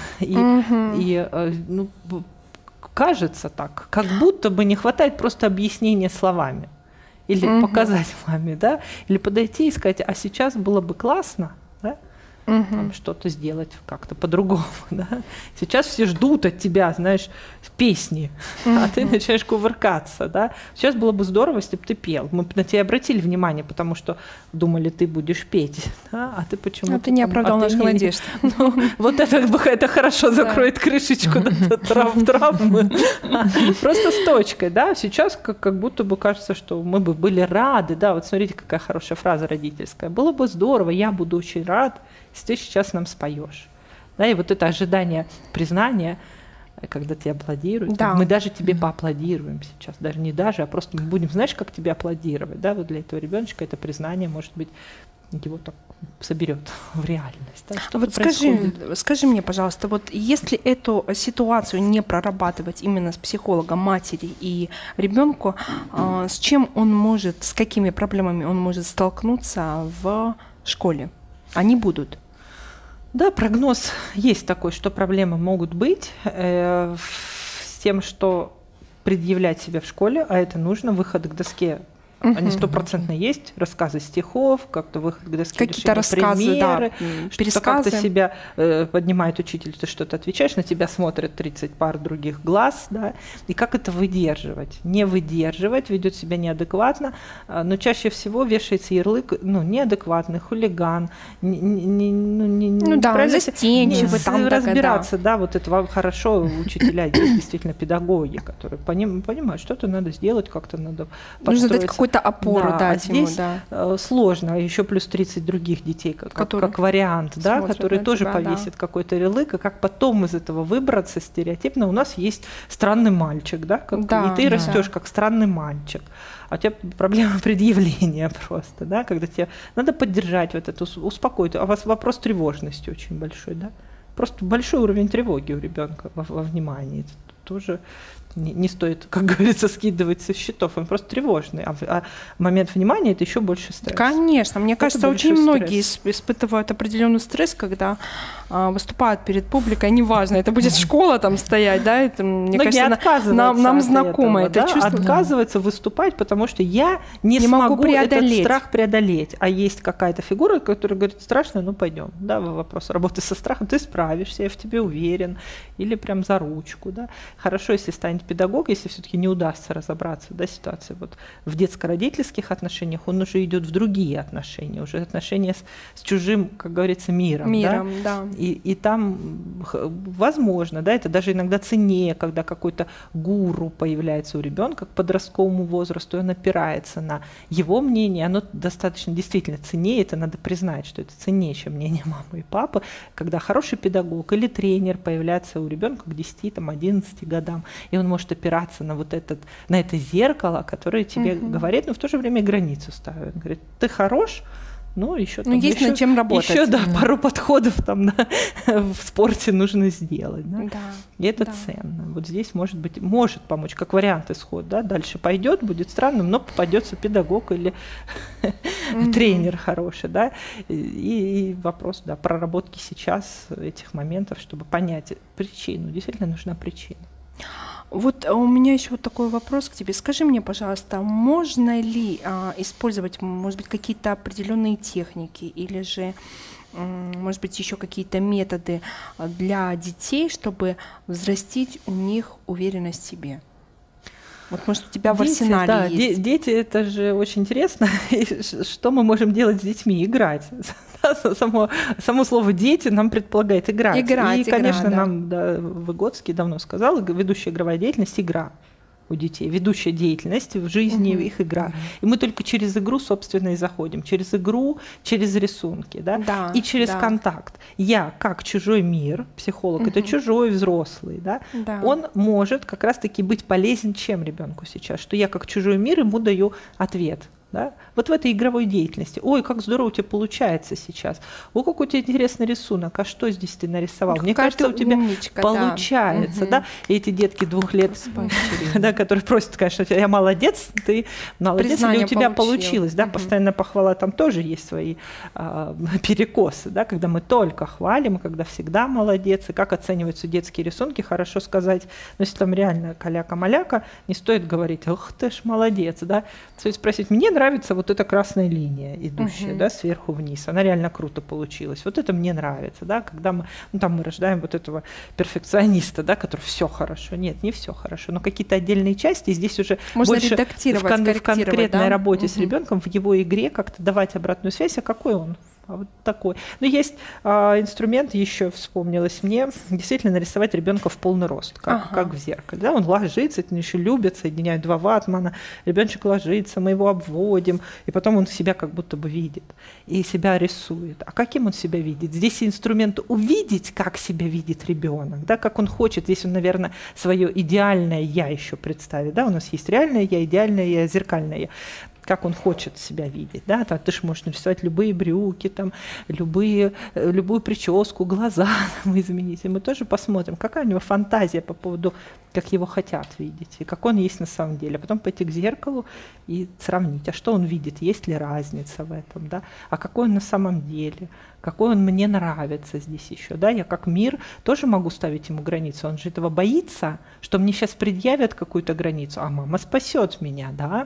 [SPEAKER 3] Ну, кажется так, как будто бы не хватает просто объяснения словами. Или показать маме, да? Или подойти и сказать: а сейчас было бы классно, да? Там что-то сделать как-то по-другому, да? Сейчас все ждут от тебя, знаешь, песни, а ты начинаешь кувыркаться, да? Сейчас было бы здорово, если бы ты пел. Мы на тебя обратили внимание, потому что думали, ты будешь петь, да? А ты почему-то...
[SPEAKER 1] А ты не оправдал наших надежд.
[SPEAKER 3] Вот это хорошо закроет крышечку травмы. Просто с точкой, да? Сейчас как будто бы кажется, что мы бы были рады, да? Вот смотрите, какая хорошая фраза родительская. Было бы здорово, я буду очень рад, если ты сейчас нам споешь. Да, и вот это ожидание признания, когда тебе аплодируют, да. Мы даже тебе поаплодируем сейчас, даже не даже, а просто мы будем, знаешь, как тебе аплодировать, да, вот для этого ребеночка это признание, может быть, его так соберет в реальность. Да, что
[SPEAKER 1] вот скажи мне, пожалуйста, вот если эту ситуацию не прорабатывать именно с психологом матери и ребенку, с чем он может, с какими проблемами он может столкнуться в школе? Они будут.
[SPEAKER 3] Да, прогноз есть такой, что проблемы могут быть с тем, что предъявлять себя в школе, а это нужно, выход к доске. Они стопроцентно есть, рассказы стихов, как-то выход к доске,
[SPEAKER 1] какие-то рассказы,
[SPEAKER 3] примеры,
[SPEAKER 1] да,
[SPEAKER 3] что как-то себя поднимает учитель, ты что-то отвечаешь, на тебя смотрят 30 пар других глаз, да, и как это выдерживать? Не выдерживать, ведет себя неадекватно, но чаще всего вешается ярлык, ну, неадекватный, хулиган,
[SPEAKER 1] застенчивый, там
[SPEAKER 3] разбираться, да, вот это хорошо, учителя есть действительно педагоги, которые понимают, что-то надо сделать, как-то надо
[SPEAKER 1] подстроиться. Какую-то опору дать ему,
[SPEAKER 3] да. Сложно, еще плюс 30 других детей, как вариант, да, которые тоже повесят какой-то ярлык, и как потом из этого выбраться стереотипно. У нас есть странный мальчик, да, и ты растешь как странный мальчик. А у тебя проблема предъявления просто, да, когда тебе надо поддержать вот это, успокоить. А у вас вопрос тревожности очень большой, да. Просто большой уровень тревоги у ребенка во внимании. Это тоже не стоит, как говорится, скидывать со счетов, он просто тревожный, а момент внимания – это еще больше стресс.
[SPEAKER 1] Конечно, мне кажется, очень многие испытывают определенный стресс, когда выступают перед публикой, неважно, это будет школа там стоять, да, это, мне кажется, нам знакомо это чувство.
[SPEAKER 3] Отказывается выступать, потому что я не смогу этот страх преодолеть, а есть какая-то фигура, которая говорит: страшно, ну пойдем, да, вопрос работы со страхом, ты справишься, я в тебе уверен, или прям за ручку, да. Хорошо, если станет педагог, если все-таки не удастся разобраться, да, ситуации вот в детско-родительских отношениях, он уже идет в другие отношения, уже отношения с чужим, как говорится, миром,
[SPEAKER 1] да.
[SPEAKER 3] И там, возможно, да, это даже иногда ценнее, когда какой-то гуру появляется у ребенка к подростковому возрасту, и он опирается на его мнение, оно достаточно действительно ценнее, это надо признать, что это ценнее, чем мнение мамы и папы, когда хороший педагог или тренер появляется у ребенка к 10-11 годам, и он может опираться на вот на это зеркало, которое тебе говорит, но в то же время границу ставит. Он говорит: ты хорош, ну, еще там,
[SPEAKER 1] есть над чем работать.
[SPEAKER 3] Еще, да, пару подходов там в спорте нужно сделать. Да?
[SPEAKER 1] Да,
[SPEAKER 3] и это ценно. Вот здесь может помочь, как вариант исход. Да? Дальше пойдет, будет странным, но попадется педагог или тренер хороший. Да? И вопрос, да, проработки сейчас этих моментов, чтобы понять причину. Действительно нужна причина.
[SPEAKER 1] Вот у меня еще вот такой вопрос к тебе. Скажи мне, пожалуйста, можно ли использовать, может быть, какие-то определенные техники или же, может быть, еще какие-то методы для детей, чтобы взрастить у них уверенность в себе? Вот, может, у тебя в арсенале
[SPEAKER 3] да,
[SPEAKER 1] есть.
[SPEAKER 3] Дети, это же очень интересно. И что мы можем делать с детьми? Играть. Само слово «дети» нам предполагает играть. И, конечно, нам Выгодский давно сказал, ведущая игровая деятельность – игра у детей, ведущая деятельность в жизни, их игра. И мы только через игру, собственно, и заходим. Через игру, через рисунки, да? И через контакт. Я, как чужой мир, психолог, это чужой взрослый, да? Он может как раз-таки быть полезен чем ребенку сейчас? Что я, как чужой мир, ему даю ответ. Да? Вот в этой игровой деятельности. Ой, как здорово у тебя получается сейчас. О, какой у тебя интересный рисунок. А что здесь ты нарисовал? Мне кажется, у тебя получается. Да? И эти детки 2 лет, да, которые просят, конечно, я молодец, ты молодец, или у тебя получилось. Да? Постоянно похвала, там тоже есть свои перекосы. Да? Когда мы только хвалим, когда всегда молодец. И как оцениваются детские рисунки, хорошо сказать. Но если там реально каляка-маляка, не стоит говорить, ох ты ж молодец. Да? Стоит спросить, мне нравится вот эта красная линия, идущая, да, сверху вниз. Она реально круто получилась. Вот это мне нравится, да, когда мы, там мы рождаем вот этого перфекциониста, да, который все хорошо. Нет, не все хорошо, но какие-то отдельные части. И здесь уже
[SPEAKER 1] можно
[SPEAKER 3] больше
[SPEAKER 1] редактировать,
[SPEAKER 3] в конкретной работе с ребенком, в его игре как-то давать обратную связь, а какой он. Вот такой. Но есть инструмент, еще вспомнилось мне, действительно нарисовать ребенка в полный рост, как в зеркале. Да? Он ложится, это еще любят, соединяют 2 ватмана, ребеночек ложится, мы его обводим, и потом он себя как будто бы видит и себя рисует. А каким он себя видит? Здесь инструмент увидеть, как себя видит ребенок, да? Как он хочет. Здесь он, наверное, свое идеальное я еще представит. Да? У нас есть реальное я, идеальное я, зеркальное я. Как он хочет себя видеть, да, там, ты же можешь нарисовать любые брюки, там, любую прическу, глаза там, изменить, и мы тоже посмотрим, какая у него фантазия по поводу, как его хотят видеть, и как он есть на самом деле, а потом пойти к зеркалу и сравнить, а что он видит, есть ли разница в этом, да, а какой он на самом деле, какой он мне нравится здесь еще, да, я как мир тоже могу ставить ему границу, он же этого боится, что мне сейчас предъявят какую-то границу, а мама спасет меня, да.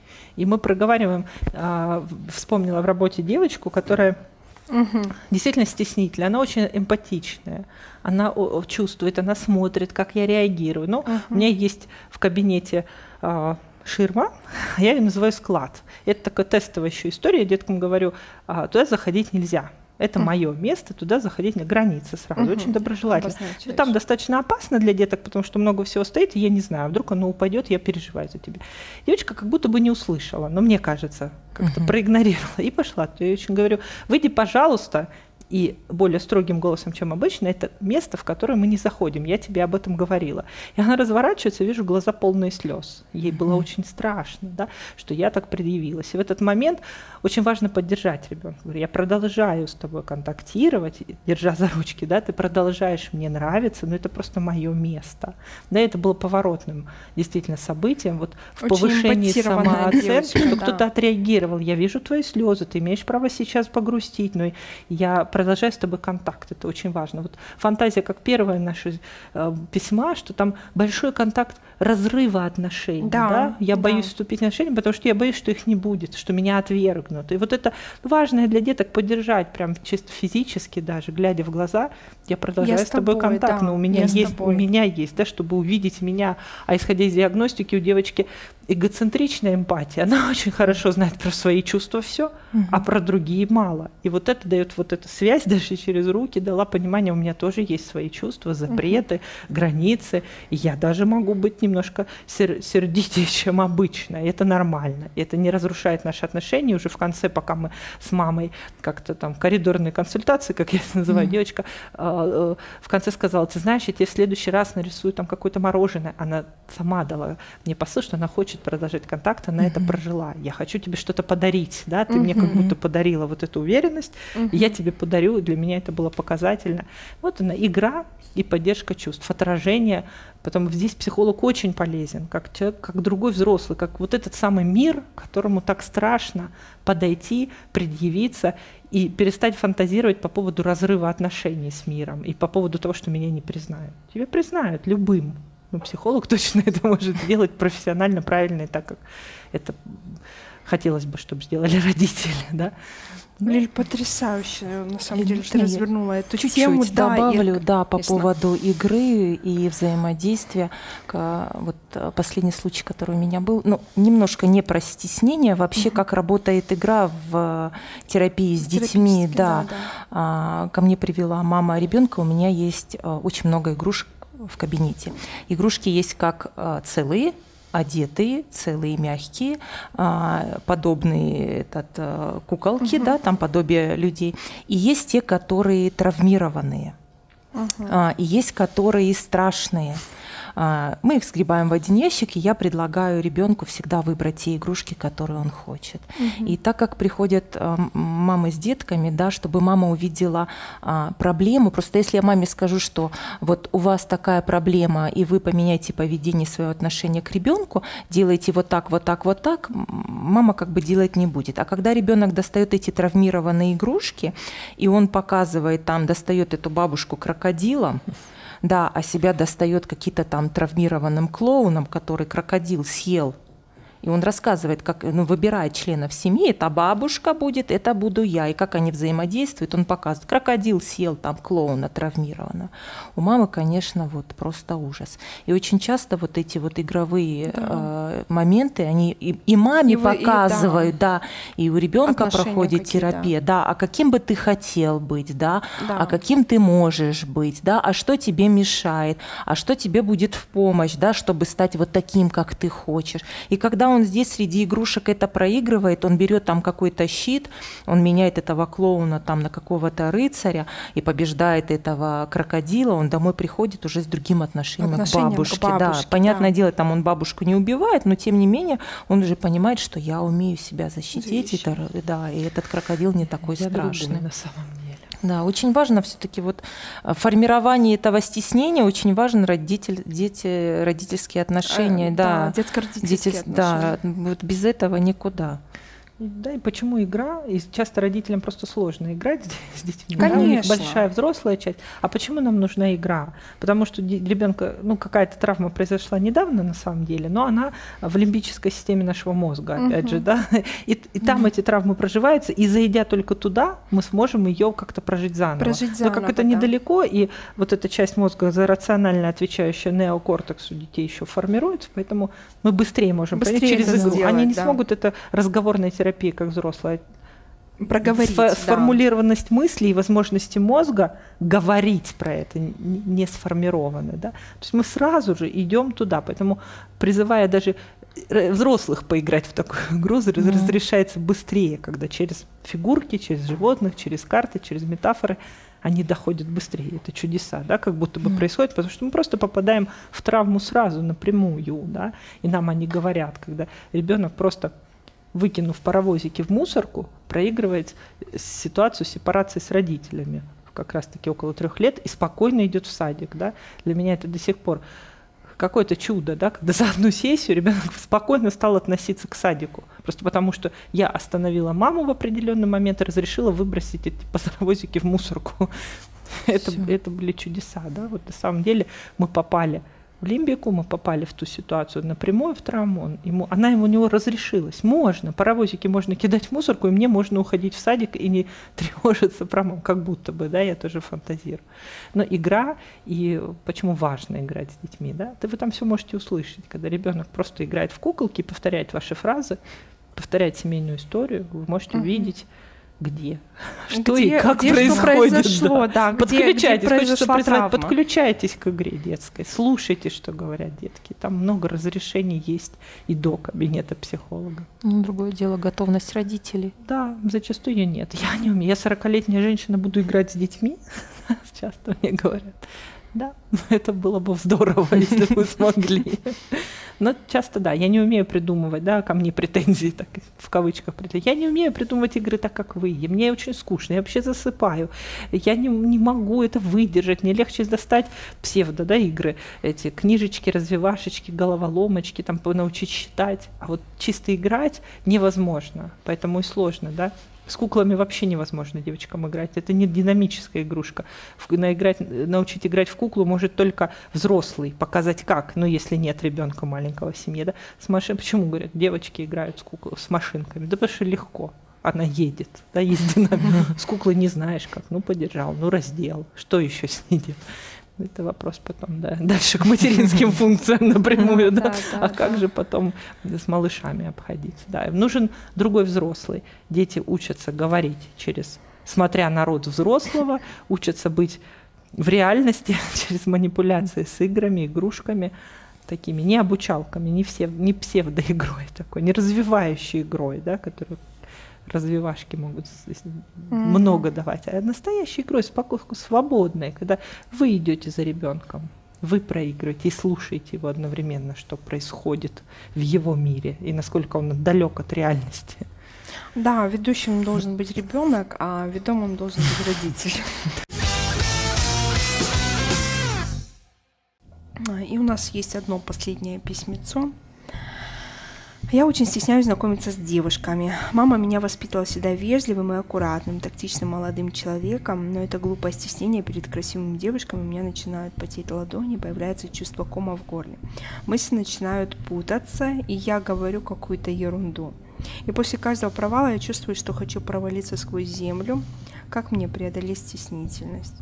[SPEAKER 3] И мы проговариваем, вспомнила в работе девочку, которая действительно стеснительная, она очень эмпатичная, она чувствует, она смотрит, как я реагирую. Ну, у меня есть в кабинете ширма, я ее называю склад. Это такая тестовая еще история, я деткам говорю, туда заходить нельзя. Это мое место, туда заходить на границы сразу, очень доброжелательно. Там достаточно опасно для деток, потому что много всего стоит, и я не знаю, вдруг оно упадет, я переживаю за тебя. Девочка как будто бы не услышала, но мне кажется, как-то проигнорировала и пошла. Я очень говорю, выйди, пожалуйста, и более строгим голосом, чем обычно, это место, в которое мы не заходим. Я тебе об этом говорила. И она разворачивается, вижу глаза полные слез. Ей было очень страшно, да, что я так предъявилась. И в этот момент очень важно поддержать ребенка. Говорю, я продолжаю с тобой контактировать, держа за ручки, да, ты продолжаешь мне нравиться, но это просто мое место. Да, это было поворотным действительно событием, вот в повышении самооценки, что кто-то отреагировал. Я вижу твои слезы, ты имеешь право сейчас погрустить, но я продолжаю с тобой контакт, это очень важно. Вот фантазия, как первое наше письма, что там большой контакт разрыва отношений. Да, я боюсь вступить в отношения, потому что я боюсь, что их не будет, что меня отвергнут. И вот это важно для деток поддержать, прям чисто физически даже, глядя в глаза, я продолжаю с тобой контакт, но у меня есть, да, чтобы увидеть меня. А исходя из диагностики, у девочки эгоцентричная эмпатия, она очень хорошо знает про свои чувства все, а про другие мало. И вот это дает вот эту связь даже через руки, дала понимание, у меня тоже есть свои чувства, запреты, границы, и я даже могу быть немножко сердитее, чем обычно, и это нормально, и это не разрушает наши отношения. Уже в конце, пока мы с мамой как-то там коридорные консультации, как я это называю, девочка в конце сказала, ты знаешь, я тебе в следующий раз нарисую там какое-то мороженое. Она сама дала мне посыл, что она хочет продолжать контакт, она это прожила. Я хочу тебе что-то подарить, да, ты мне как будто подарила вот эту уверенность, и я тебе подарю, и для меня это было показательно. Вот она, игра и поддержка чувств, отражение. Потом здесь психолог очень полезен, как человек, как другой взрослый, как вот этот самый мир, которому так страшно подойти, предъявиться и перестать фантазировать по поводу разрыва отношений с миром и по поводу того, что меня не признают. Тебя признают любым. психолог точно это может сделать профессионально, правильно, и так, как это хотелось бы, чтобы сделали родители, да.
[SPEAKER 1] Лиль, потрясающе, на самом деле, ты развернула эту
[SPEAKER 2] чуть-чуть
[SPEAKER 1] тему.
[SPEAKER 2] добавлю, по
[SPEAKER 1] конечно.
[SPEAKER 2] поводу игры и взаимодействия. Вот последний случай, который у меня был, немножко не про стеснение, вообще как работает игра в терапии с детьми. Да. Ко мне привела мама ребенка, у меня есть очень много игрушек в кабинете. Игрушки есть как целые, одетые, целые, мягкие, подобные куколки, да, там подобие людей. И есть те, которые травмированные, и есть которые страшные. Мы их сгребаем в один ящик, и я предлагаю ребенку всегда выбрать те игрушки, которые он хочет. И так как приходят мамы с детками, да, чтобы мама увидела проблему, просто если я маме скажу, что вот у вас такая проблема, и вы поменяете поведение, свое отношение к ребенку, делаете вот так, вот так, вот так, мама как бы делать не будет. А когда ребенок достает эти травмированные игрушки, и он показывает там, достает эту бабушку крокодилом, да, а себя достает какие-то там травмированным клоуном, который крокодил съел. И он рассказывает, как выбирает членов семьи, это бабушка будет, это буду я. И как они взаимодействуют, он показывает. Крокодил съел там клоуна травмированного. У мамы, конечно, вот просто ужас. И очень часто вот эти вот игровые моменты, они и маме показывают, и у ребенка проходит терапия, а каким бы ты хотел быть, а каким ты можешь быть, а что тебе мешает, а что тебе будет в помощь, чтобы стать вот таким, как ты хочешь. И когда он здесь среди игрушек это проигрывает, он берет там какой-то щит, он меняет этого клоуна там на какого-то рыцаря и побеждает этого крокодила, он домой приходит уже с другим отношением к бабушке. Да. Понятное дело, там он бабушку не убивает, но тем не менее он уже понимает, что я умею себя защитить, и этот крокодил не такой страшный.
[SPEAKER 3] На самом деле.
[SPEAKER 2] Да, очень важно все-таки вот формирование этого стеснения, очень важно родительские отношения.
[SPEAKER 1] Детско-родительские отношения.
[SPEAKER 2] Вот без этого никуда.
[SPEAKER 3] Да, и почему игра? И часто родителям просто сложно играть с детьми.
[SPEAKER 1] Конечно.
[SPEAKER 3] У них большая взрослая часть. А почему нам нужна игра? Потому что ребенка, какая-то травма произошла недавно на самом деле, но она в лимбической системе нашего мозга, опять же, да. И там эти травмы проживаются, и зайдя только туда, мы сможем ее как-то прожить заново. Но как это недалеко, и вот эта часть мозга, за рационально отвечающая неокортекс у детей еще формируется, поэтому мы быстрее можем пройти через игру.
[SPEAKER 1] Сделать,
[SPEAKER 3] они не смогут это разговорной терапии, как взрослая,
[SPEAKER 1] проговорить,
[SPEAKER 3] сформулированность мыслей и возможности мозга говорить про это не сформированы. Да? То есть мы сразу же идем туда, поэтому призывая даже взрослых поиграть в такую игру разрешается быстрее, когда через фигурки, через животных, через карты, через метафоры они доходят быстрее. Это чудеса, да, как будто бы происходит, потому что мы просто попадаем в травму сразу, напрямую, да, и нам они говорят, когда ребенок просто, выкинув паровозики в мусорку, проигрывает ситуацию сепарации с родителями, как раз-таки около 3 лет, и спокойно идет в садик. Да? Для меня это до сих пор какое-то чудо, да? Когда за одну сессию ребенок спокойно стал относиться к садику. Просто потому, что я остановила маму в определенный момент и разрешила выбросить эти паровозики в мусорку. Это были чудеса. Да? Вот на самом деле мы попали в лимбику, мы попали в ту ситуацию напрямую, в травму, она у него разрешилась. Можно, паровозики можно кидать в мусорку, и мне можно уходить в садик и не тревожиться про маму, как будто бы, да, я тоже фантазирую. Но игра, и почему важно играть с детьми, да, вы там все можете услышать, когда ребенок просто играет в куколки, повторяет ваши фразы, повторяет семейную историю, вы можете увидеть, где, что и как происходит. Подключайтесь к игре детской, слушайте, что говорят детки. Там много разрешений есть и до кабинета психолога.
[SPEAKER 2] Другое дело — готовность родителей.
[SPEAKER 3] Да, зачастую ее нет. Я не умею. Я 40-летняя женщина, буду играть с детьми. Часто мне говорят. Да, это было бы здорово, если бы смогли. Но часто, да, я не умею придумывать, да, ко мне претензии, так в кавычках претензии. Я не умею придумывать игры так, как вы. Мне очень скучно, я вообще засыпаю. Я не могу это выдержать. Мне легче достать псевдо, да, игры, эти книжечки, развивашечки, головоломочки, там научить считать. А вот чисто играть невозможно, поэтому и сложно, да. С куклами вообще невозможно девочкам играть. Это не динамическая игрушка. Научить играть в куклу может только взрослый. Показать как, ну если нет ребенка маленького в семье. Да? Почему, говорят, девочки играют с машинками? Да потому что легко. Она едет. Да, с куклой не знаешь как. Ну подержал, ну раздел. Что еще с ней делать? Это вопрос потом, да, дальше к материнским функциям напрямую, да. А как же потом с малышами обходиться? Да, нужен другой взрослый. Дети учатся говорить смотря на рот взрослого, учатся быть в реальности через манипуляции с играми, игрушками, такими не обучалками, не псевдоигрой такой, не развивающей игрой, да, которую развивашки могут много давать, а настоящей игрой, свободной, когда вы идете за ребенком, вы проигрываете и слушаете его одновременно, что происходит в его мире и насколько он далек от реальности.
[SPEAKER 1] Да, ведущим должен быть ребенок, а ведомым должен быть родитель. И у нас есть одно последнее письмецо. Я очень стесняюсь знакомиться с девушками. Мама меня воспитывала всегда вежливым и аккуратным, тактичным молодым человеком, но это глупое стеснение перед красивыми девушками, у меня начинают потеть ладони, появляется чувство кома в горле. Мысли начинают путаться, и я говорю какую-то ерунду. И после каждого провала я чувствую, что хочу провалиться сквозь землю. Как мне преодолеть стеснительность?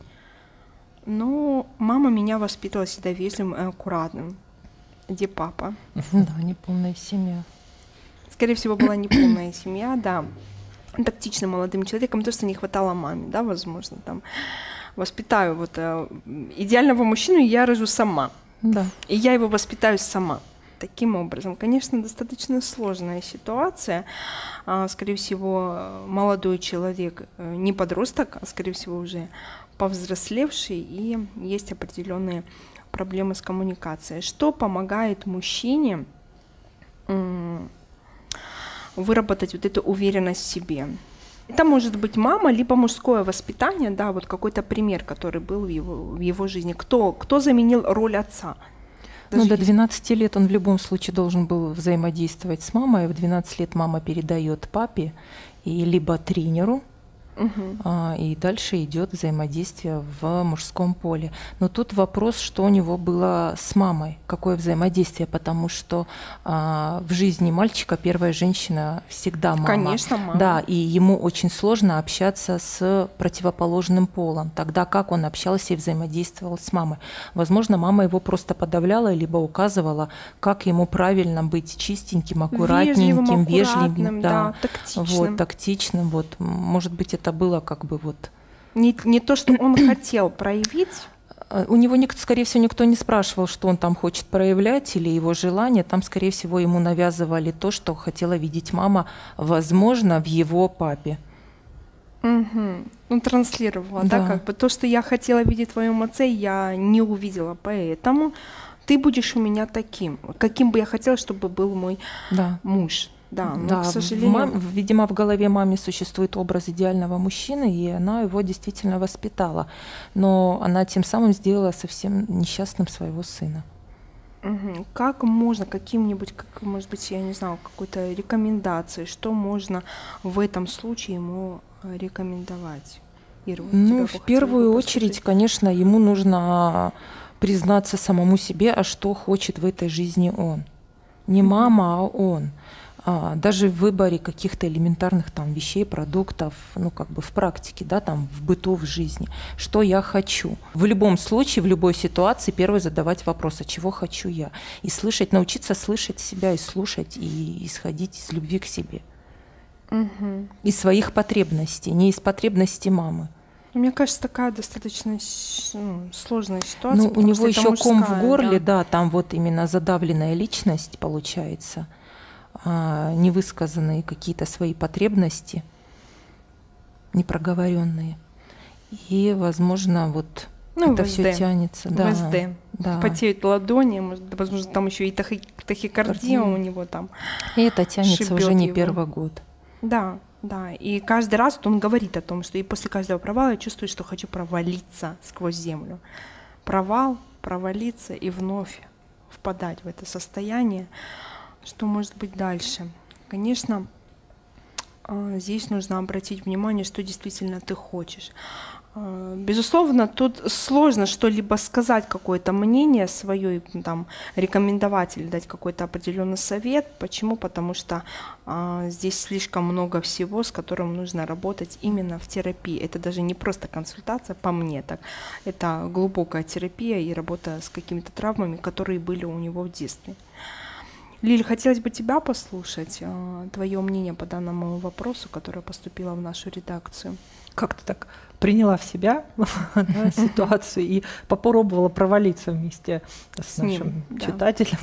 [SPEAKER 1] Ну, мама меня воспитывала всегда вежливым и аккуратным. Где папа?
[SPEAKER 2] Да, неполная семья.
[SPEAKER 1] Скорее всего, была неполная семья, да. Тактичным молодым человеком, то, что не хватало маме, да, возможно, там. Воспитаю идеального мужчину я рожу сама.
[SPEAKER 2] Да.
[SPEAKER 1] И я его воспитаю сама. Таким образом, конечно, достаточно сложная ситуация. Скорее всего, молодой человек, не подросток, а, скорее всего, уже повзрослевший, и есть определенные проблемы с коммуникацией. Что помогает мужчине выработать вот эту уверенность в себе? Это может быть мама, либо мужское воспитание, да, вот какой-то пример, который был в его жизни. Кто заменил роль отца?
[SPEAKER 2] До 12 лет он в любом случае должен был взаимодействовать с мамой. В 12 лет мама передает папе и либо тренеру, и дальше идет взаимодействие в мужском поле. Но тут вопрос, что у него было с мамой, какое взаимодействие, потому что в жизни мальчика первая женщина всегда мама.
[SPEAKER 1] Конечно, мама.
[SPEAKER 2] Да, и ему очень сложно общаться с противоположным полом. Тогда как он общался и взаимодействовал с мамой? Возможно, мама его просто подавляла, либо указывала, как ему правильно быть чистеньким, аккуратненьким, вежливым,
[SPEAKER 1] да, тактичным.
[SPEAKER 2] Вот, тактичным. Вот. Может быть, это было как бы вот...
[SPEAKER 1] Не то, что он хотел проявить.
[SPEAKER 2] У него, скорее всего, никто не спрашивал, что он там хочет проявлять или его желание. Там, скорее всего, ему навязывали то, что хотела видеть мама, возможно, в его папе.
[SPEAKER 1] Ну, транслировала, да, как бы то, что я хотела видеть в твоем отце, я не увидела, поэтому ты будешь у меня таким, каким бы я хотела, чтобы был мой муж. Да, но, к сожалению...
[SPEAKER 2] Видимо, в голове мамы существует образ идеального мужчины, и она его действительно воспитала. Но она тем самым сделала совсем несчастным своего сына.
[SPEAKER 1] Как можно каким-нибудь, может быть, я не знаю, какой-то рекомендации, что можно в этом случае ему рекомендовать? Ира,
[SPEAKER 2] в первую очередь, конечно, ему нужно признаться самому себе, а что хочет в этой жизни он. Не мама, а он. Даже в выборе каких-то элементарных там вещей, продуктов, ну как бы в практике, да, там в быту, в жизни, что я хочу. В любом случае, в любой ситуации первый задавать вопрос, а чего хочу я? И слышать, научиться слышать себя и слушать, и исходить из любви к себе. Из своих потребностей, не из потребностей мамы.
[SPEAKER 1] Мне кажется, такая достаточно сложная ситуация.
[SPEAKER 2] Ну, у него еще ком в горле, да, там вот именно задавленная личность получается. Невысказанные какие-то свои потребности, непроговоренные. И, возможно, вот это все тянется. Да,
[SPEAKER 1] ВСД. Да. Потеют ладони, возможно, там еще и тахикардия у него там.
[SPEAKER 2] И это тянется уже не первый год.
[SPEAKER 1] Да, да. И каждый раз он говорит о том, что и после каждого провала я чувствую, что хочу провалиться сквозь землю. Провал, провалиться и вновь впадать в это состояние. Что может быть дальше? Конечно, Здесь нужно обратить внимание, что действительно ты хочешь. Безусловно, тут сложно что-либо сказать, какое-то мнение свое, там, рекомендовать или дать какой-то определенный совет. Почему? Потому что здесь слишком много всего, с которым нужно работать именно в терапии. Это даже не просто консультация, по мне так. Это глубокая терапия и работа с какими-то травмами, которые были у него в детстве. Лиль, хотелось бы тебя послушать, твое мнение по данному вопросу, которое поступило в нашу редакцию.
[SPEAKER 3] Как ты так приняла в себя ситуацию и попробовала провалиться вместе с нашим читателем,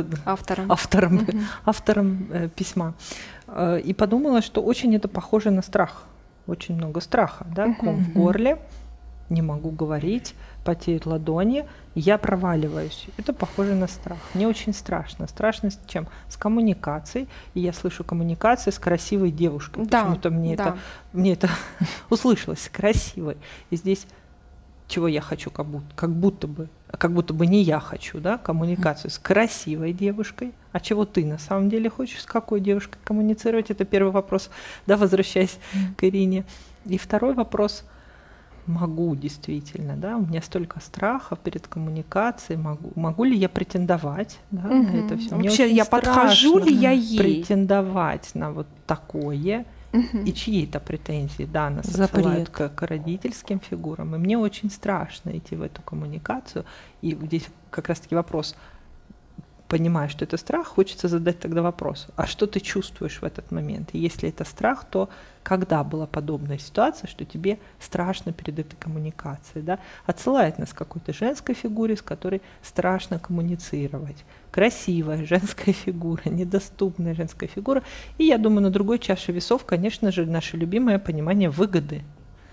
[SPEAKER 3] автором письма. И подумала, что очень это похоже на страх. Очень много страха, да, ком в горле, не могу говорить, потеют ладони, я проваливаюсь. Это похоже на страх. Мне очень страшно. Страшно с чем? С коммуникацией. И я слышу коммуникации с красивой девушкой.
[SPEAKER 1] Да,
[SPEAKER 3] почему-то мне это услышалось, красивой. И здесь чего я хочу, как будто бы не я хочу, да, коммуникацию с красивой девушкой. А чего ты на самом деле хочешь, с какой девушкой коммуницировать? Это первый вопрос, да, возвращаясь к Ирине. И второй вопрос. Могу действительно, да, у меня столько страха перед коммуникацией, могу ли я претендовать, да, на это все?
[SPEAKER 1] Вообще, я подхожу ли я ей?
[SPEAKER 3] Претендовать на вот такое, и чьи это претензии, да, нас отсылают к родительским фигурам, и мне очень страшно идти в эту коммуникацию, и здесь как раз-таки вопрос, понимая, что это страх, хочется задать тогда вопрос, а что ты чувствуешь в этот момент? И если это страх, то когда была подобная ситуация, что тебе страшно перед этой коммуникацией, да? Отсылает нас к какой-то женской фигуре, с которой страшно коммуницировать. Красивая женская фигура, недоступная женская фигура. И я думаю, на другой чаше весов, конечно же, наше любимое понимание выгоды.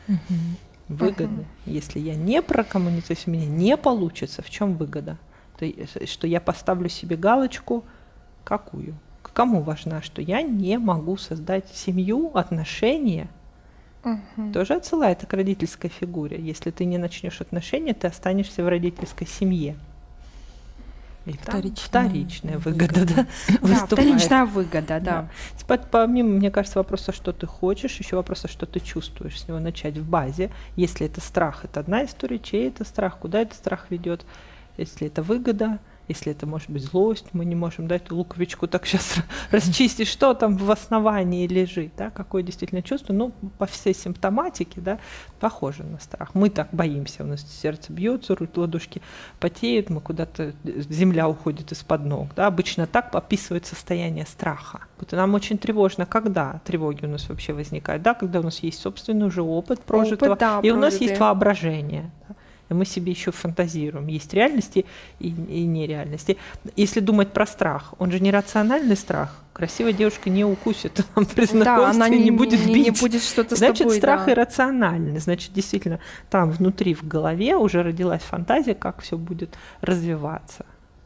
[SPEAKER 3] Выгоды. Если я не прокоммуницирую, если у меня не получится, в чем выгода? Что я поставлю себе галочку, какую? Кому важна, что я не могу создать семью, отношения? Тоже отсылает к родительской фигуре. Если ты не начнешь отношения, ты останешься в родительской семье. И вторичная выгода, да,
[SPEAKER 1] вторичная выгода, да.
[SPEAKER 3] Помимо, мне кажется, вопроса, что ты хочешь, еще вопроса, что ты чувствуешь, с него начать в базе. Если это страх, это одна история, чей это страх, куда этот страх ведет. Если это выгода, если это может быть злость, мы не можем дать луковичку так сейчас расчистить, что там в основании лежит, да, какое действительно чувство. Ну, по всей симптоматике, да, похоже на страх. Мы так боимся, у нас сердце бьется, ладошки потеют, мы куда-то, земля уходит из-под ног. Да. Обычно так описывает состояние страха. Вот нам очень тревожно, когда тревоги у нас вообще возникают, да, когда у нас есть собственный уже опыт прожитого, и у нас есть воображение. Да. И мы себе еще фантазируем. Есть реальности и нереальности. Если думать про страх, он же не рациональный страх. Красивая девушка не укусит, при знакомстве не будет бить.
[SPEAKER 1] Не будет что-то с
[SPEAKER 3] Значит,
[SPEAKER 1] тобой,
[SPEAKER 3] страх иррациональный. Значит, действительно, там внутри, в голове уже родилась фантазия, как все будет развиваться.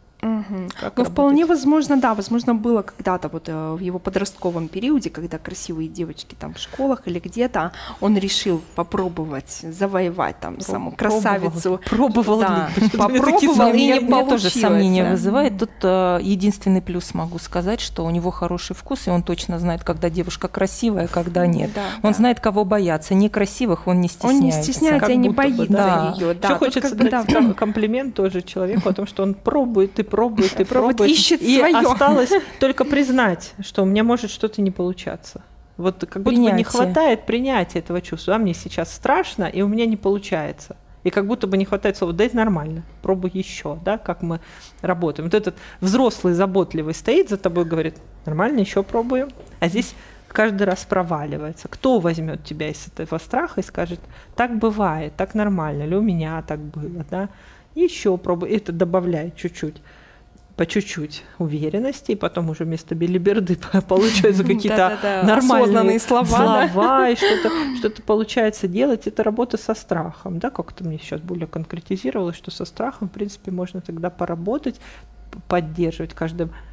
[SPEAKER 1] Ну, вполне возможно, да, возможно, было когда-то вот в его подростковом периоде, когда красивые девочки там в школах или где-то, он решил попробовать завоевать там саму красавицу.
[SPEAKER 3] Попробовал и
[SPEAKER 2] не получилось. Мне тоже сомнения вызывает. Тут единственный плюс могу сказать, что у него хороший вкус, и он точно знает, когда девушка красивая, когда нет. Он знает, кого бояться. Некрасивых он не стесняется.
[SPEAKER 1] Он не стесняется и не боится ее.
[SPEAKER 3] Еще хочется дать комплимент тоже человеку о том, что он пробует и пробует,
[SPEAKER 1] ищет
[SPEAKER 3] и
[SPEAKER 1] своё.
[SPEAKER 3] Осталось только признать, что у меня может что-то не получаться. Вот как будто бы не хватает принятия этого чувства. Мне сейчас страшно, и у меня не получается. И как будто бы не хватает слова, да это нормально, пробуй еще, да, как мы работаем. Вот этот взрослый, заботливый стоит за тобой и говорит, нормально, еще пробуем. А здесь каждый раз проваливается. Кто возьмет тебя из этого страха и скажет, так бывает, так нормально, или у меня так было, да. Еще пробуй, это добавляет чуть-чуть. По чуть-чуть уверенности, и потом уже вместо белиберды получаются какие-то нормальные слова, и что-то получается делать. Это работа со страхом, да, как-то мне сейчас более конкретизировалось, что со страхом, в принципе, можно тогда поработать, поддерживать в каждом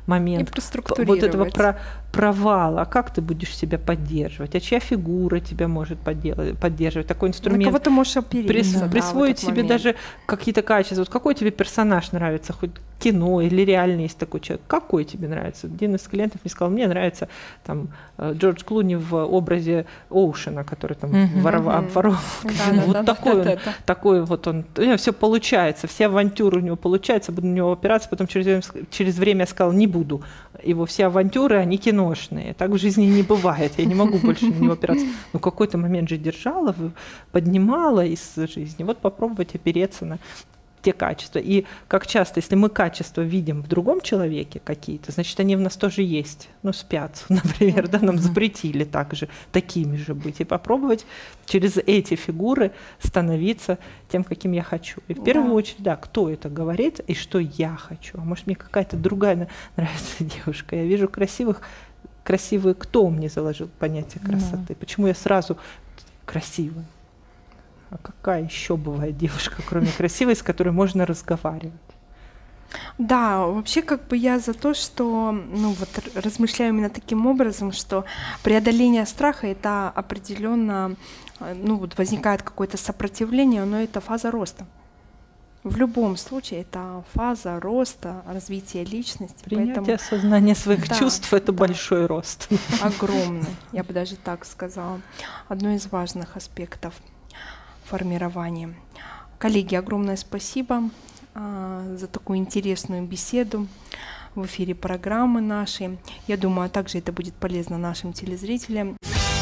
[SPEAKER 3] момент
[SPEAKER 1] И
[SPEAKER 3] вот этого
[SPEAKER 1] проструктурировать.
[SPEAKER 3] провала. Как ты будешь себя поддерживать? А чья фигура тебя может поддерживать? Такой
[SPEAKER 1] На
[SPEAKER 3] инструмент.
[SPEAKER 1] кого ты можешь опереться, да, в
[SPEAKER 3] Присвоить
[SPEAKER 1] этот
[SPEAKER 3] себе
[SPEAKER 1] момент.
[SPEAKER 3] даже какие-то качества. Вот какой тебе персонаж нравится, хоть кино или реально есть такой человек? Какой тебе нравится? Один из клиентов мне сказал, мне нравится там Джордж Клуни в образе Оушена, который там обворовал казино. Вот такой вот он. У него все получается, все авантюры у него получаются, буду на него опираться, потом через время я сказал, не буду. Его все авантюры, они киношные. Так в жизни не бывает. Я не могу больше на него опираться. Но какой-то момент же держала, поднимала из жизни. Вот попробовать опереться на те качества. И как часто, если мы качества видим в другом человеке какие-то, значит, они в нас тоже есть. Ну, спят, например, да, нам запретили также такими же быть. И попробовать через эти фигуры становиться тем, каким я хочу. И в первую очередь, да, кто это говорит и что я хочу. А может, мне какая-то другая нравится девушка. Я вижу красивые, кто мне заложил понятие красоты? Почему я сразу красивая? А какая еще бывает девушка, кроме красивой, с которой можно разговаривать?
[SPEAKER 1] Да, вообще как бы я за то, что, ну вот размышляю именно таким образом, что преодоление страха — это определенно, ну вот возникает какое-то сопротивление, но это фаза роста. В любом случае это фаза роста, развития личности.
[SPEAKER 3] Принятие осознания своих чувств — это большой рост.
[SPEAKER 1] Огромный, я бы даже так сказала. Одно из важных аспектов формирования. Коллеги, огромное спасибо за такую интересную беседу в эфире программы нашей. Я думаю, также это будет полезно нашим телезрителям.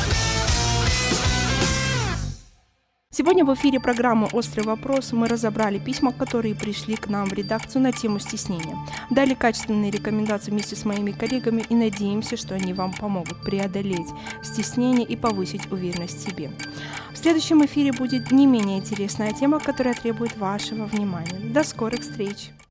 [SPEAKER 1] Сегодня в эфире программы «Острый вопрос» мы разобрали письма, которые пришли к нам в редакцию на тему стеснения. Дали качественные рекомендации вместе с моими коллегами и надеемся, что они вам помогут преодолеть стеснение и повысить уверенность в себе. В следующем эфире будет не менее интересная тема, которая требует вашего внимания. До скорых встреч!